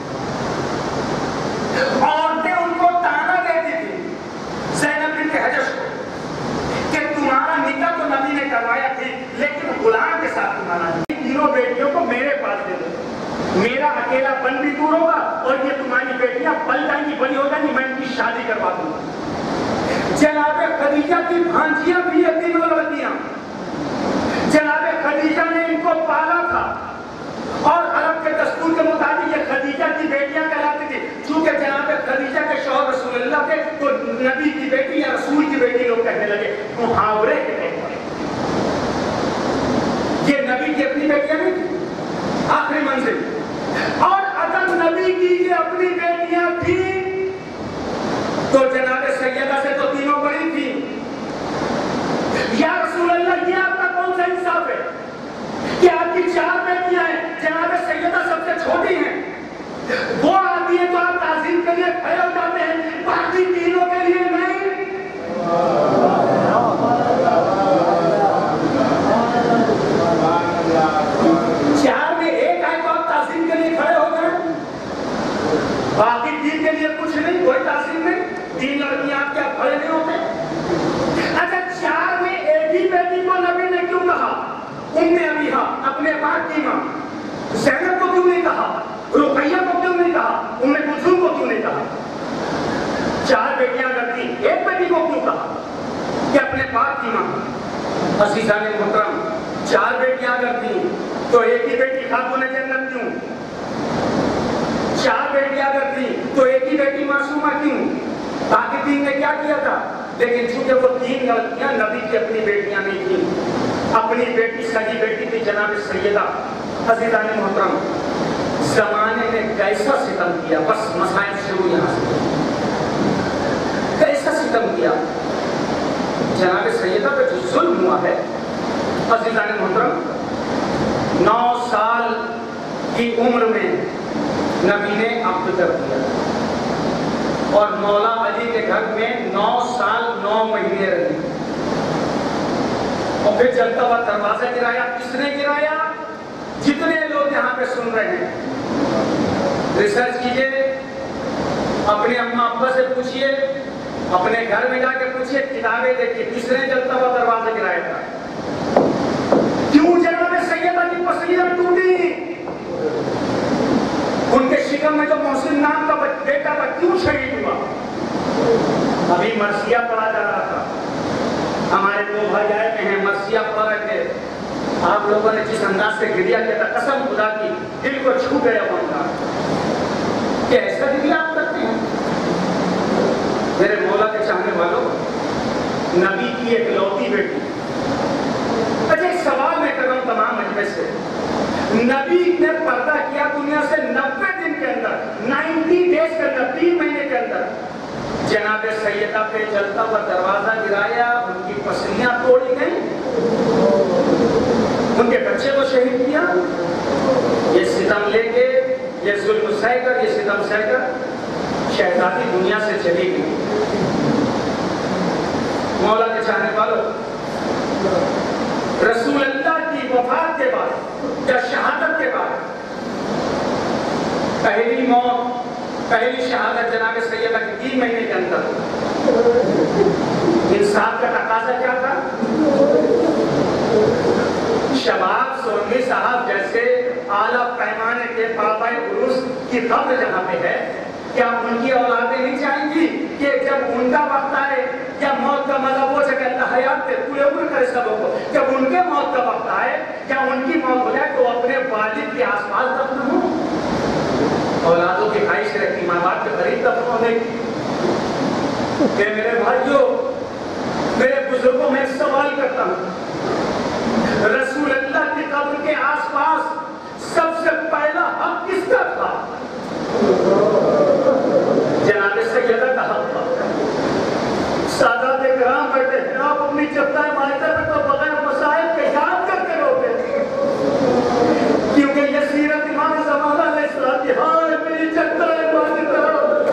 عورتیں ان کو تانا دیتی تھی زینب بنت حجش کو کہ تمہارا نکاح تو نبی نے کروایا تھی لیکن غلام کے ساتھ تمہارا نہیں۔ تینوں بیٹیوں کو میرے پاس دے دو، میرا اکیلا پن بھی دور ہوگا اور یہ تمہاری بیٹیاں پل جائیں گی، بڑی ہو جائیں گی، میں ان کی شادی کروا دوں گا۔ جناب خدیجہ کی بھانجیاں بھی یہ تینوں لڑکیاں، جناب خدیجہ نے ان کو پالا تھا اور عرب کے دستور کے مطابق یہ خدیجہ کی بیٹیاں کہلاتی تھی۔ چونکہ جناب خدیجہ کے شوہر رسول اللہ تھے تو نبی کی بیٹی یا رسول کی بیٹی لوگ کہنے لگے، محاورے کے طور پر۔ یہ نبی کی اپنی بیٹیاں نہیں تھی، آخری منزل، اور اگر نبی کی یہ اپنی بیٹیاں تھیں تو جناب سیدہ سے تو تینوں بڑی تھی۔ یا رسول اللہ یہ آپ کا کون سا انصاف ہے کہ آپ کی چار بیٹیاں ہیں، جناب سیدہ سب سے چھوٹی ہیں، وہ آتی ہے تو آپ تعظیم کے لیے کھڑے ہو جاتے ہیں، باقی تینوں کے لیے نہیں۔ چار میں ایک آئے تو آپ تعظیم کے لیے کھڑے ہو جائیں، باقی تین کے لیے کچھ نہیں، کوئی تعظیم نہیں، تین لڑکیاں آپ کیا کھڑے نہیں ہوتے؟ اچھا چار میں ایک ہی بیٹی کو نبی نے کیوں کہا؟ ام ابیہا، اپنے باپ کی ماں، زینب کو کیوں نہیں کہا؟ رقیہ کو کیوں نہیں کہا؟ ام کلثوم کو کیوں نہیں کہا؟ چار بیٹیاں اگر تھیں، ایک بیٹی کو کیوں کہا کہ اپنے باپ کی ماں؟ عزیزان محترم، چار بیٹیاں اگر تھیں تو ایک ہی بیٹی خاتون جنت کیوں؟ چار بیٹیاں اگر تھیں تو ایک ہی بیٹی معصومہ کیوں؟ باقی تین نے کیا کیا تھا؟ لیکن چونکہ وہ تین لڑکیاں نبی کی اپنی بیٹیاں نہیں تھیں، اپنی بیٹی سگی بیٹی تھی جناب سیدہ۔ عزیزان محترم، زمانے نے کیسا ستم کیا، بس مسائل شروع یہاں سے، کیسا ستم کیا جناب سیدہ پہ جو ظلم ہوا ہے۔ عزیزان محترم، نو سال کی عمر میں نبی نے عقد کر دیا اور مولا علی کے گھر میں نو سال نو مہینے رہی، اور پھر جلتا ہوا دروازہ گرایا۔ کس نے گرایا؟ جتنے لوگ یہاں پہ سن رہے ہیں ریسرچ کیجئے، اپنے اماں ابا سے پوچھئے، اپنے گھر میں جا کے پوچھئے، کتابیں دیکھیے، کس نے جلتا ہوا دروازہ گرایا تھا؟ کیوں جناب سیدہ کی پسلیاں ٹوٹی؟ ان کے شکم میں جو محسن نام کا بیٹا تھا کیوں شہید ہوا؟ ابھی مرثیہ پڑھا جا رہا تھا، ہمارے دو بھائی آئے ہیں مرثیہ پڑھ رہے تھے، آپ لوگوں نے جس انداز سے گریا کیا تھا، قسم خدا کی دل کو چھو گیا وہ انداز، کہ ایسا بھی آپ کرتے ہیں؟ میرے مولا کے چاہنے والوں، نبی کی ایک لوتی بیٹی، اچھا ایک سوال میں کر رہا ہوں تمام مجلس سے، نبی نے پردہ کیا دنیا سے نبے دن کے اندر، نائنٹی ڈیز کے اندر، تین مہینے کے اندر، جناب سیدہ پہ جلتا ہوا دروازہ گرایا، ان کی پسلیاں توڑی گئیں، ان کے بچے کو شہید کیا، یہ ستم لے کے، یہ ظلم سہ کر، یہ ستم سہ کر شہزادی دنیا سے چلی گئی۔ مولا کے چاہنے والوں، رسول اللہ کی وفات کے بعد یا شہادت کے بعد پہلی موت، پہلی شہادت جناب سیدہ کی تین مہینے کے اندر، انصاف کا تقاضا کیا تھا؟ شباب سورمی صاحب جیسے اعلیٰ پیمانے کے بابا عروس کی قبر جہاں پہ ہے، کیا ان کی اولادیں نہیں چاہیں گی کہ جب ان کا وقت آئے، یا موت کا مطلب وہ جگہ اللہ حیات دے پورے عمر کرے سبوں کو، جب ان کے موت کا وقت آئے یا ان کی موت ہو جائے تو اپنے والد کے آس پاس دفن ہوں؟ اولادوں کی خواہش رہتی ماں باپ کے قریب دفن ہونے کی۔ کہ میرے بھائیوں، میرے بزرگوں میں سوال کرتا ہوں، رسول اللہ کی قبر کے آس پاس سب سے پہلا حق کس کا تھا؟ جناب سیدہ کا حق تھا۔ سادات کرام بیٹھے ہیں، آپ اپنی چپتائے مائتہ میں تو بغیر مسائل کے یاد کر کے روتے ہیں، کیونکہ یہ سیرت امام زمانہ علیہ السلام کی ہائے میری چپتائے مائتہ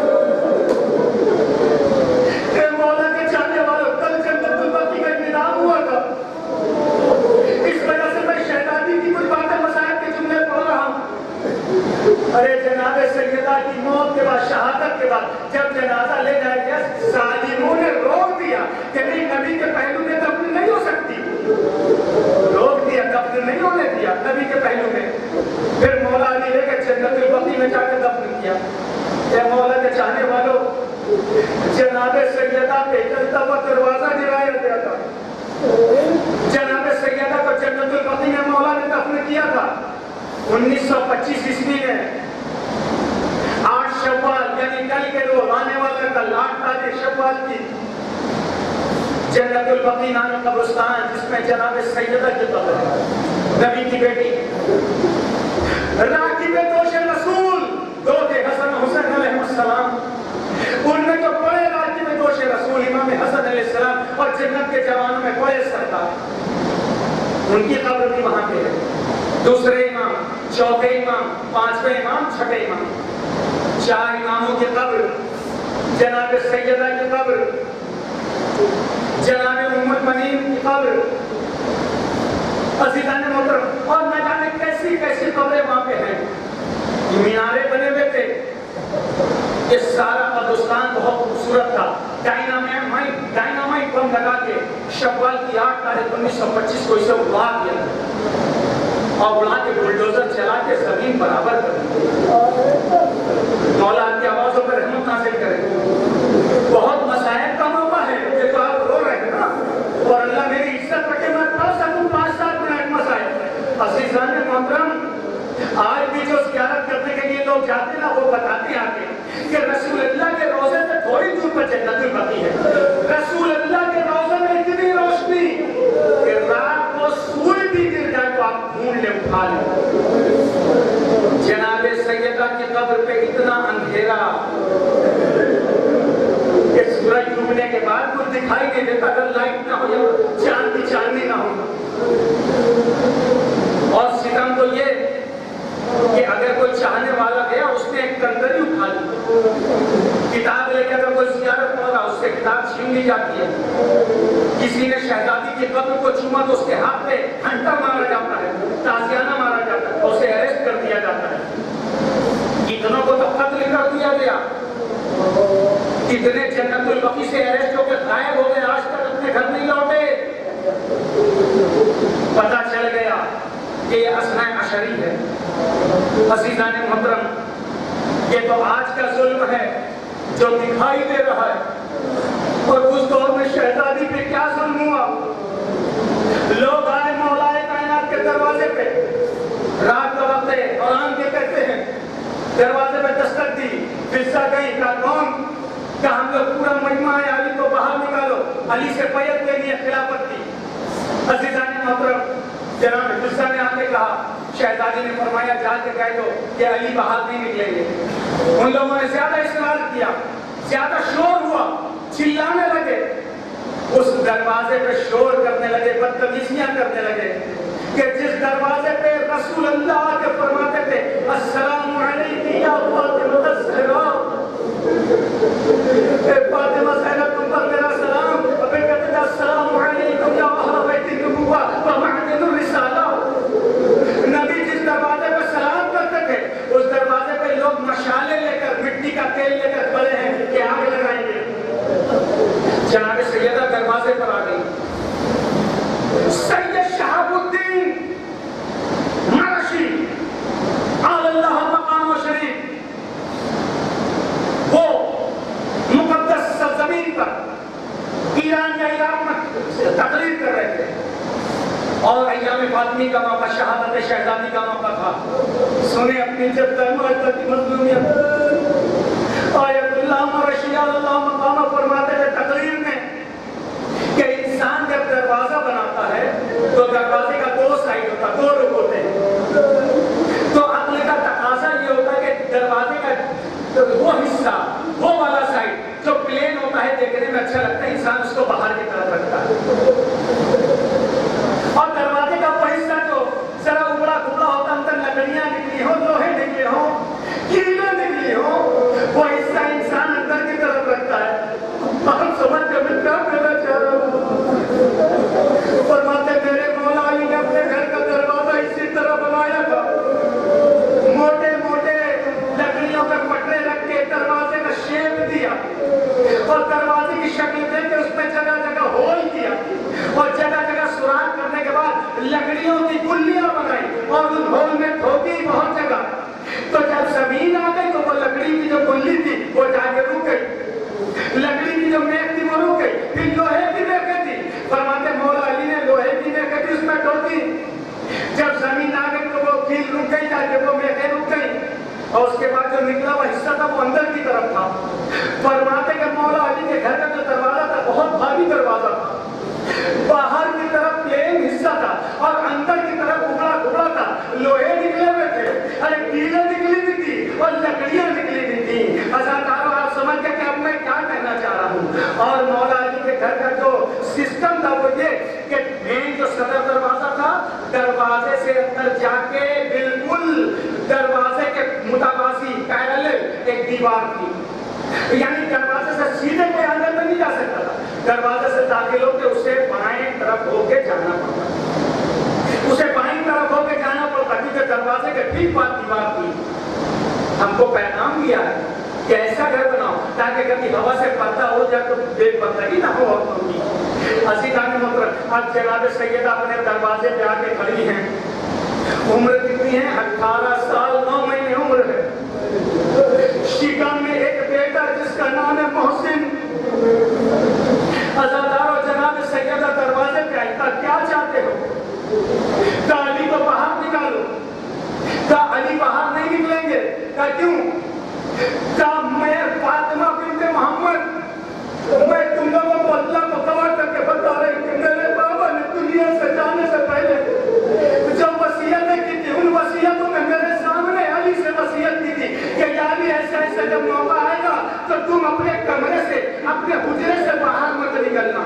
اے مولا کے چاہنے والوں، کل جنت البقیع کا انعام ہوا تھا، اس وجہ سے میں شہزادی کی کچھ باتیں مسائل کے جملے پڑھ رہا ہوں۔ ارے جناب سیدہ کی موت کے بعد، شہادت کے بعد جب جنازہ لے جائے گیا، ظالموں نے روک دیا کہ نہیں، نبی کے پہلو میں دفن نہیں ہو سکتی، روک دیا، دفن نہیں ہونے دیا نبی کے پہلو میں۔ پھر مولا علی لے کے جنت البقیع میں جا کے دفن کیا۔ اے مولا کے چاہنے والوں، جناب سیدہ پہ جلتا ہوا دروازہ گرایا گیا تھا، جناب سیدہ کو جنت البقیع میں مولا نے دفن کیا تھا۔ انیس سو پچیس عیسوی میں آٹھ شوال یعنی کل کے روز آنے والا کل آٹھ تاریخ شوال کی جنت البقیع نامی قبرستان جس میں جناب سیدہ کی قبر ہے، نبی کی بیٹی راکب دوش رسول دو تھے، حسن حسین علیہ السلام، ان میں جو بڑے راکب دوش رسول امام حسن علیہ السلام اور جنت کے جوانوں میں بڑے سردار، ان کی قبر بھی وہاں پہ ہے۔ دوسرے امام، چوتھے امام، پانچویں امام، چھٹے امام، چار اماموں کی قبر، جناب سیدہ کی قبر، جناب ام المؤمنین کی قبر، عزیزان محترم، اور نہ جانے کیسی کیسی قبریں وہاں پہ ہیں، مینارے بنے ہوئے تھے۔ یہ سارا قبرستان بہت خوبصورت تھا۔ ڈائنامائٹ ڈائنامائٹ بم لگا کے شوال کی آٹھ تاریخ انیس سو پچیس کو اسے اڑا دیا اور اڑا کے بلڈوزر چلا کے زمین برابر کر دی۔ مولا آپ کی آوازوں پر رحمت نازل کرے۔ بہت مسائل کا موقع ہے، یہ تو آپ رو رہے ہیں نا، اور اللہ میری عزت رکھے میں پڑھ سکوں پانچ سات منٹ مسائل۔ عزیزان محترم، آج بھی جو زیارت کرنے کے لیے لوگ جاتے ہیں نا، وہ بتاتے ہیں آگے کہ رسول اللہ کے روزے سے تھوڑی دور پر جنت البقیع ہے۔ رسول اللہ کے روزے میں اتنی روشنی کہ رات کو سورج بھی گر جائے تو آپ ڈھونڈ لیں، اٹھا لیں۔ جناب سیدہ کی قبر پہ اتنا اندھیرا کہ سورج ڈوبنے کے بعد کچھ دکھائی نہیں دیتا، اگر لائٹ نہ ہو یا چاند کی چاندنی نہ ہو۔ اور ستم تو یہ کہ اگر کوئی چاہنے والا گیا، اس نے ایک کنکری اٹھا لی، کتاب لے کے اگر کوئی زیارت پڑھ رہا، اس سے کتاب چھین لی جاتی ہے۔ کسی نے شہزادی کی قبر کو چوما تو اس کے ہاتھ پہ گھنٹا مارا جاتا ہے، تازیانہ مارا جاتا ہے، اسے اریسٹ کر دیا جاتا ہے۔ کتنوں کو تو قتل کر دیا گیا، کتنے جنت البقیع سے اریسٹ ہو کے غائب ہو گئے، آج تک اپنے گھر نہیں لوٹے۔ پتہ چل گیا کہ یہ اثنا عشری ہے۔ عزیزان محترم، یہ تو آج کا ظلم ہے جو دکھائی دے رہا ہے، اور اس دور میں شہزادی پہ کیا ظلم ہوا۔ لوگ آئے مولا کائنات کے दरवाजे पे दस्तक दी, फिजा गई, कहा कौन? कहा हम लोग पूरा मजमा है, अली को बाहर निकालो। अली से बैत ले लिए खिलाफत की। अज़ीज़ान मोहतरम, जनाब फिजा ने आके कहा, शहजादी ने फरमाया जाके कह दो कि अली बाहर नहीं निकलेंगे। उन लोगों ने ज्यादा इसरार किया, ज्यादा शोर हुआ, चिल्लाने लगे, उस दरवाजे पे शोर करने लगे, बदतमीजियां करने लगे कि जिस दरवाजे पे रसूल अल्लाह के फरमाते थे अस्सलामु अलैकी या फातिमा ज़हरा, ए फातिमा ज़हरा तुम पर मेरा सलाम, अबे कहते थे अस्सलामु अलैकुम या वहाबती नबुव्वा व मअदिनुर रिसाला। नबी जिस दरवाजे पे सलाम करते थे उस दरवाजे पे लोग मशाले लेकर, मिट्टी का तेल लेकर खड़े हैं कि आग लगाएंगे। जनाब सैयदा दरवाजे पर आ गई। सैयद शहाबुद्दीन मरशी अल्लाह मकाम शरीफ, वो मुकद्दस सरजमीन पर ईरान या इराक में तकरीर कर रहे थे और अय्याम फातिमी का मौका, शहादत शहजादी का मौका था। सुने अपनी जब मज़लूमियत, आयतुल्लाह मरशी अल्लाह मकाम फरमाते थे तकरीर में कि इंसान जब दरवाजा बनाता है तो दरवाजे का दो साइड होता, दो रुख होते हैं। तो अक्ल का तकाजा ये होता है कि दरवाजे का तो वो हिस्सा, वो वाला साइड जो प्लेन होता है, देखने में अच्छा लगता है, इंसान उसको बाहर की तरफ रखता है। और दरवाजे का वो हिस्सा जो जरा उबड़ा खुबड़ा होता, अंदर लकड़ियां निकली हो, लोहे निकले हो, कीले निकली हो, वो हिस्सा इंसान अंदर की तरफ रखता है। हम समझ के मैं क्या कहना चाह रहा हूँ। फरमाते मेरे मौला अली ने अपने घर का दरवाजा इसी तरह बनाया था, मोटे मोटे लकड़ियों के पटरे रख के दरवाजे का शेप दिया और दरवाजे की शक्ल देके उसमें जगह जगह होल किया और जगह जगह सुराख करने के बाद लकड़ियों की गुल्लियां बनाई और उन होल में ठोकी बहुत जगह। तो जब जमीन आ गई तो वो लकड़ी की जो गुल्ली थी वो जाके रुक गई, लकड़ी की जो मेख थी वो रुक गई, फिर लोहे की मेखें थी। फरमाते मौला अली ने लोहे की मेखें थी उसमें ठोकी, जब जमीन आ गई तो वो कील रुक गई, जाके वो मेखें रुक गई और उसके बाद जो निकला हुआ हिस्सा था वो अंदर की तरफ था। फरमाते कि मौला अली के घर का जो दरवाजा था बहुत भारी दरवाजा था, बाहर की तरफ प्लेन हिस्सा था और अंदर की तरफ उबड़ा खुबड़ा था, लोहे निकले हुए थे, अरे कीलें निकली हुई थी और लकड़ियां निकली हुई थी। अज़ादारों आप समझ गए कि अब मैं क्या कहना चाह रहा हूँ। और मौला अली के घर का जो सिस्टम था वो ये कि मेन जो सदर दरवाजा था, दरवाजे से अंदर जाके बिल्कुल दरवाजे के मुताबासी पैरेलल एक दीवार थी, यानी दरवाजे से सीधे कोई अंदर में नहीं जा सकता था। दरवाजे से दाखिल होकर उसे बाएं तरफ होके जाना पड़ता, उसे बाएं तरफ होके जाना पड़ता क्योंकि दरवाजे के ठीक पास दीवार थी। हमको पैगाम दिया है कि ऐसा घर बनाओ ताकि कभी हवा से पर्दा हो जाए तो बेपरवाही ना हो। अज़ीज़ान मोहतरम, आज जनाब सैयदा अपने दरवाजे पे आके खड़ी हैं, उम्र कितनी है? अठारह साल नौ महीने उम्र है। शिकम में एक बेटा जिसका नाम है मोहसिन। अज़ादारों, जनाब सैयदा दरवाजे पे आई, कहा क्या चाहते हो? कहा अली को बाहर निकालो। कहा अली बाहर नहीं निकलेंगे। कहा क्यों? कहा मैं फातिमा बिन्ते मोहम्मद, मैं तुम लोगों को अल्लाह को गवाह करके बता रही कि मेरे बाबा ने दुनिया से जाने से पहले जो वसीयतें की थी उन वसीयतों में मेरे सामने अली से वसीयत की थी कि यानी ऐसा ऐसा जब मौका आएगा तो तुम अपने कमरे से, अपने हुजरे से बाहर मत निकलना।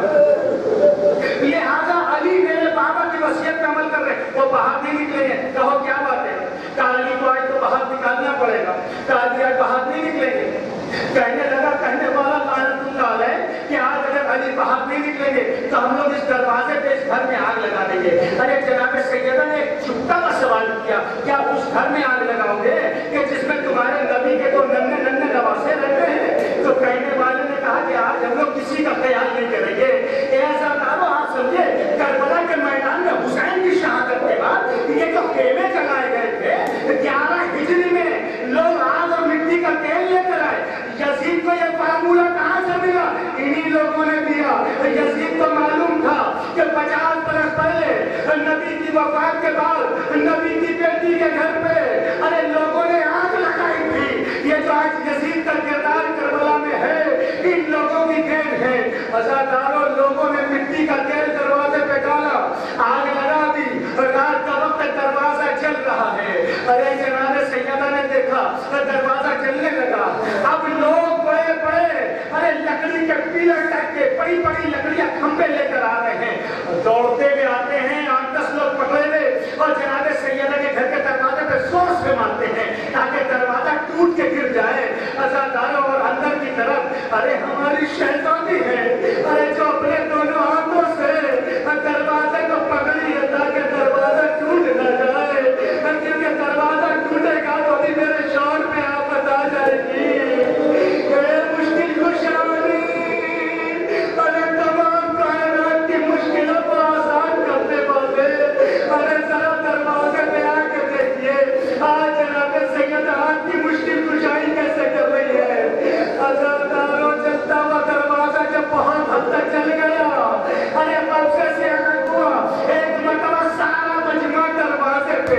लिहाजा अली मेरे बाबा की वसीयत पे अमल कर रहे, वो बाहर नहीं निकलेंगे। कहो क्या बात है? कहा अली को आज तो बाहर निकालना पड़ेगा। कहा अली आज बाहर नहीं निकलेंगे। कहने लगा कहने वाला लानतुल्लाह अलैह कि आज अगर अली बाहर नहीं निकलेंगे तो हम लोग इस दरवाजे पे इस घर में आग लगा देंगे। अरे जनाब सैयदा ने एक चुपता का सवाल किया, क्या उस घर में आग लगाओगे कि जिसमें तुम्हारे नबी के तो नन्हे नन्हे नवासे रहते हैं? तो कहने वाले ने कहा कि आज हम लोग किसी का ख्याल नहीं करेंगे। ऐसा करो, आप समझे करबला के मैदान में हुसैन की शहादत के बाद ये जो खेमे जलाए गए थे ग्यारह हिजरी में, लोग आग और मिट्टी का तेल लेकर आए। यजीद को यह फार्मूला कहाँ से मिला? इन्हीं लोगों ने दिया। यजीद को मालूम था कि पचास बरस पहले नबी की वफात के बाद नबी की बेटी के घर पे अरे लोगों ने आग लगाई थी। लोगों ने मिट्टी का तेल दरवाजे पे डाला, आग लगा दी, रात का वक्त दरवाजा जल रहा है। अरे जनाब सैयदा ने देखा दरवाजा जलने लगा। अब लोग बड़े बड़े अरे लकड़ी के पिलर टाइप के बड़ी बड़ी लकड़ियां खंबे लेकर आ रहे हैं, दौड़ते हुए आते हैं, आठ दस लोग पकड़े हुए और जनाब सैयदा के घर के दरवाजे पे जोर से मारते हैं ताकि दरवाजा टूट के गिर जाए। अज़ादारों और अंदर की तरफ अरे हमारी शहजादी है, अरे जो अपने दोनों हाथों से दरवाजे को पकड़ी है ताकि दरवाजा टूट न जाए, क्योंकि दरवाजा टूटेगा तो भी मेरे शौर में आफत आ जाएगी। मुश्किल कुशानी अरे तमाम कायनात की मुश्किलों को आसान करने वाले, अरे जरा दरवाजे में आके देखिए आज जनाब सैयदा की मुश्किल कुशाई कैसे कर रही है। अज़ादारों जलता हुआ दरवाजा जब बहुत हद तक चल गया, अरे मौके से अलग हुआ, एक मतलब सारा मजमा दरवाजे पे,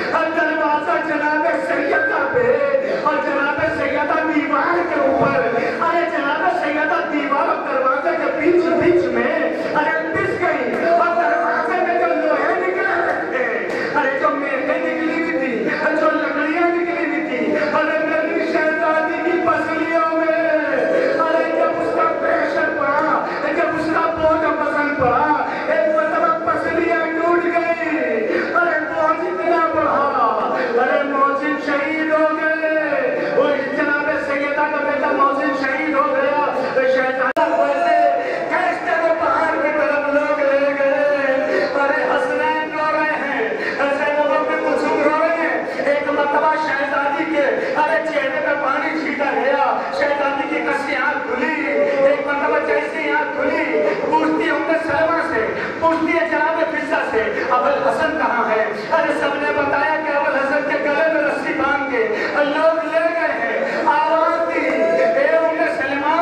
दरवाजा जनाब सैयदा पे और जनाब सैयदा दीवार के ऊपर, अरे जनाब सैयदा दीवार और दरवाजे के बीच बीच में अरे पिस गई और दरवाजे में जो लोहे निकले थे, अरे जो मेहनत निकली हुई थी, जो लकड़ियां निकली हुई थी, अरे मेरी शहजादी की पसलियों में अरे जब उसका प्रेशर पड़ा, जब उसका बोझ वजन पड़ा, एक मतलब पसलियां टूट गई। अरे बोझ इतना बढ़ा, अरे मौजिन शहीद हो गए, वो जनाब सैयदा का बेटा मौजिन शहीद हो गया। शहजादा वैसे कैसे वो पहाड़ की तरफ लोग ले गए, अरे हसनैन रो रहे हैं, ज़ैनब अपने कुलसूम रो रहे हैं। एक मर्तबा शहजादी के अरे चेहरे पे पानी छीटा गया, शहजादी की कसी आँख खुली, एक मर्तबा जैसे आँख खुली पूछती है उम्मे सलमा से, पूछती है जनाब फिजा से अबुल हसन कहाँ है। अरे सबने बताया कि अबुल हसन के गले में रस्सी बांध के लोग ले गए हैं। आवाज दी ए उम्मे सलमा,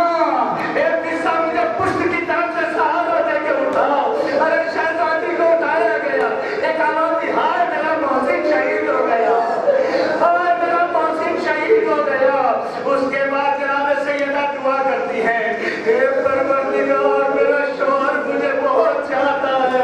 ए फिजा मुझे पुष्ट की तरफ से सहारा दे के उठाओ। अरे शहजादी को उठाया गया, एक आवाज दी हाय मेरा मौसिन शहीद हो गया, हाय मेरा मौसिन शहीद हो गया। उसके बाद जनाब सैयदा दुआ करती है, हे परवरदिगार मेरा शौहर मुझे बहुत चाहता है,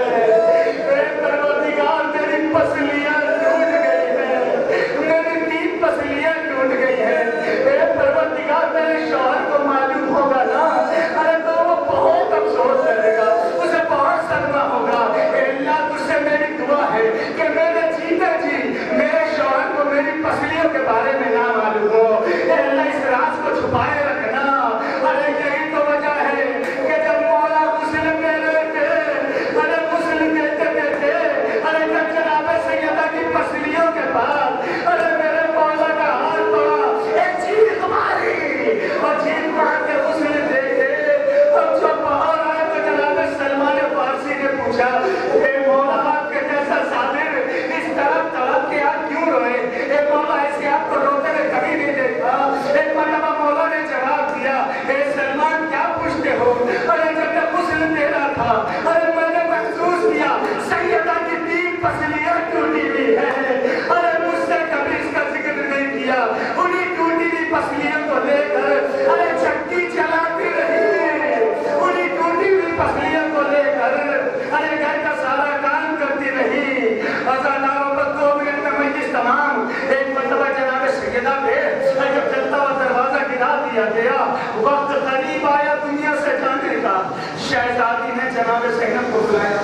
हे परवरदिगार मेरी पसलियां टूट गई है, मेरी तीन पसलियां टूट गई है, हे परवरदिगार मेरे शौहर को मालूम होगा ना, अरे तो वो बहुत अफसोस करेगा, उसे बहुत सदमा होगा। अल्लाह तुझसे मेरी दुआ है कि मेरे जीते जी मेरे शौहर को मेरी पसलियों के बारे में ना मालूम हो, अल्लाह इस राज को छुपाए रखना। अरे यही तो वजह है कि जब मौला मुस्लिम दे रहे थे, अरे मुस्लिम देते थे, अरे जब जनाब सैयदा की पसलियों के पास अरे मेरे मौला का हाथ पड़ा, एक चीख मारी और चीख मार के मुस्लिम देखे। अब जब बाहर आए तो जनाब सलमान फारसी ने पूछा, हे मौला आपके जैसा साबिर इस तरफ तड़प के आप क्यों रोए, हे मौला ऐसे आपको रोते हुए कभी नहीं देखा। एक मरतबा मौला ने जवाब दिया, हे सलमान क्या पूछते हो, अरे जब मैं मुस्लिम दे रहा था, अरे मैंने महसूस किया सैयदा की तीन पसलियां टूटी हुई है, अरे मुझसे कभी इसका जिक्र नहीं किया। उन्हीं टूटी हुई पसलियों को लेकर अरे चक्की चलाती रही, उन्हीं टूटी हुई पसलियों को लेकर अरे घर का सारा काम करती रही। अज़ादारों पर दो मिनट में मजलिस तमाम। एक मरतबा जनाब सैयदा पे जब जलता हुआ दरवाजा गिरा दिया गया, वक्त करीब आया दुनिया से जाने का। शहजादी ने जनाब ज़ैनब को बुलाया,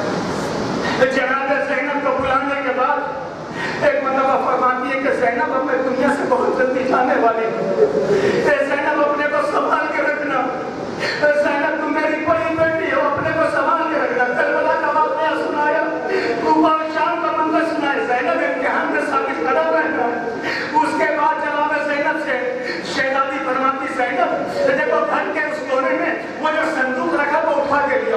जनाब ज़ैनब को बुलाने के बाद एक मरतबा फरमाती है कि ज़ैनब अब मैं दुनिया से बहुत जल्दी जाने वाली हूँ, ज़ैनब अपने को संभाल के रखना, ज़ैनब तुम मेरी बड़ी बेटी हो, अपने को संभाल के रखना। करबला का वाक़या सुनाया, कूफा और शाम का मंजर सुनाया, ज़ैनब इम्तिहान में साबित कदम रहता है। उसके बाद जनाब ज़ैनब से शहजादी फरमाती, ज़ैनब देखो घर के उस कोने में वो जो संदूक रखा वो उठा के लिया,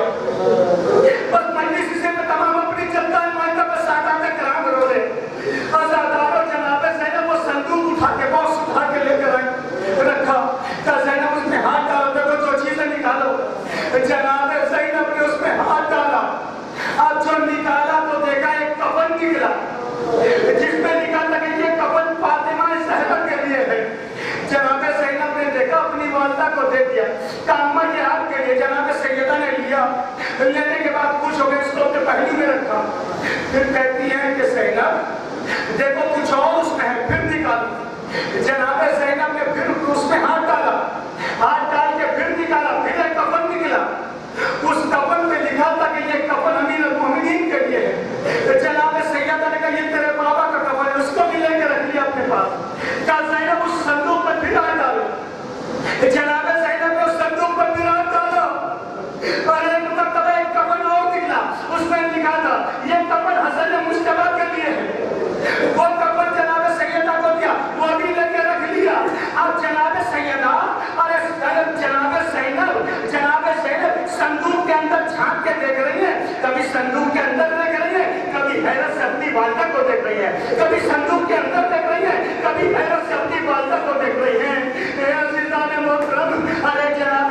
बस मजलिस से में तमाम अपनी जनता नुमाइंदा पर सादात कराम रो रहे। अज़ादारों जनाब ज़ैनब वो संदूक उठा के बॉक्स उठा के लेकर आए, रखा। तो ज़ैनब उसमें हाथ डालो, देखो जो चीजें निकालो। जनाब ज़ैनब ने उसमें हाथ डाला, अब जो निकाला तो देखा एक कफन निकला, जिसमें लिखा था कि ये कफन फातिमा ज़हरा के लिए है। जनाब ज़ैनब ने देखा अपनी वालदा को दे दिया। कामा ये आपके लिए। जनाब सैयदा ने लिया, लेने के बाद कुछ हो गए, इसको अपने पहलू में रखा। फिर कहती है कि ज़ैनब देखो कुछ और उसमें है, फिर निकाली। जनाब ज़ैनब ने फिर उसमें हाथ डाला, हाथ डाल के फिर निकाला, फिर एक कफन निकला। उस कफन में लिखा था कि ये कफन अमीर अल-मोमिनीन के लिए है। जनाब सैयदा ने कहा ये तेरे बाबा का कफन है, उसको भी लेकर रख लिया अपने पास। कहा ज़ैनब उस संदूक में फिर हाथ डालो। जनाब ज़ैनब ने उस संदूक में फिर हाथ डालो और एक मरतबा एक कफन और निकला, उसमें लिखा था ये कफन हसन मुश्तबा के लिए है। वो कफन जनाब सैयदा को दिया, वो भी लेकर रख लिया। अब जनाब सैयदा अरे जनाब ज़ैनब जनाब ज़ैनब संदूक के अंदर झांक के देख रही है, कभी संदूक के अंदर देख रही है, कभी हैरत से अपनी वालदा को देख रही है, कभी संदूक के अंदर देख रही है, कभी हैरत से अपनी वालदा को देख रही है। ए अज़ीज़ान मोहतरम, अरे जनाब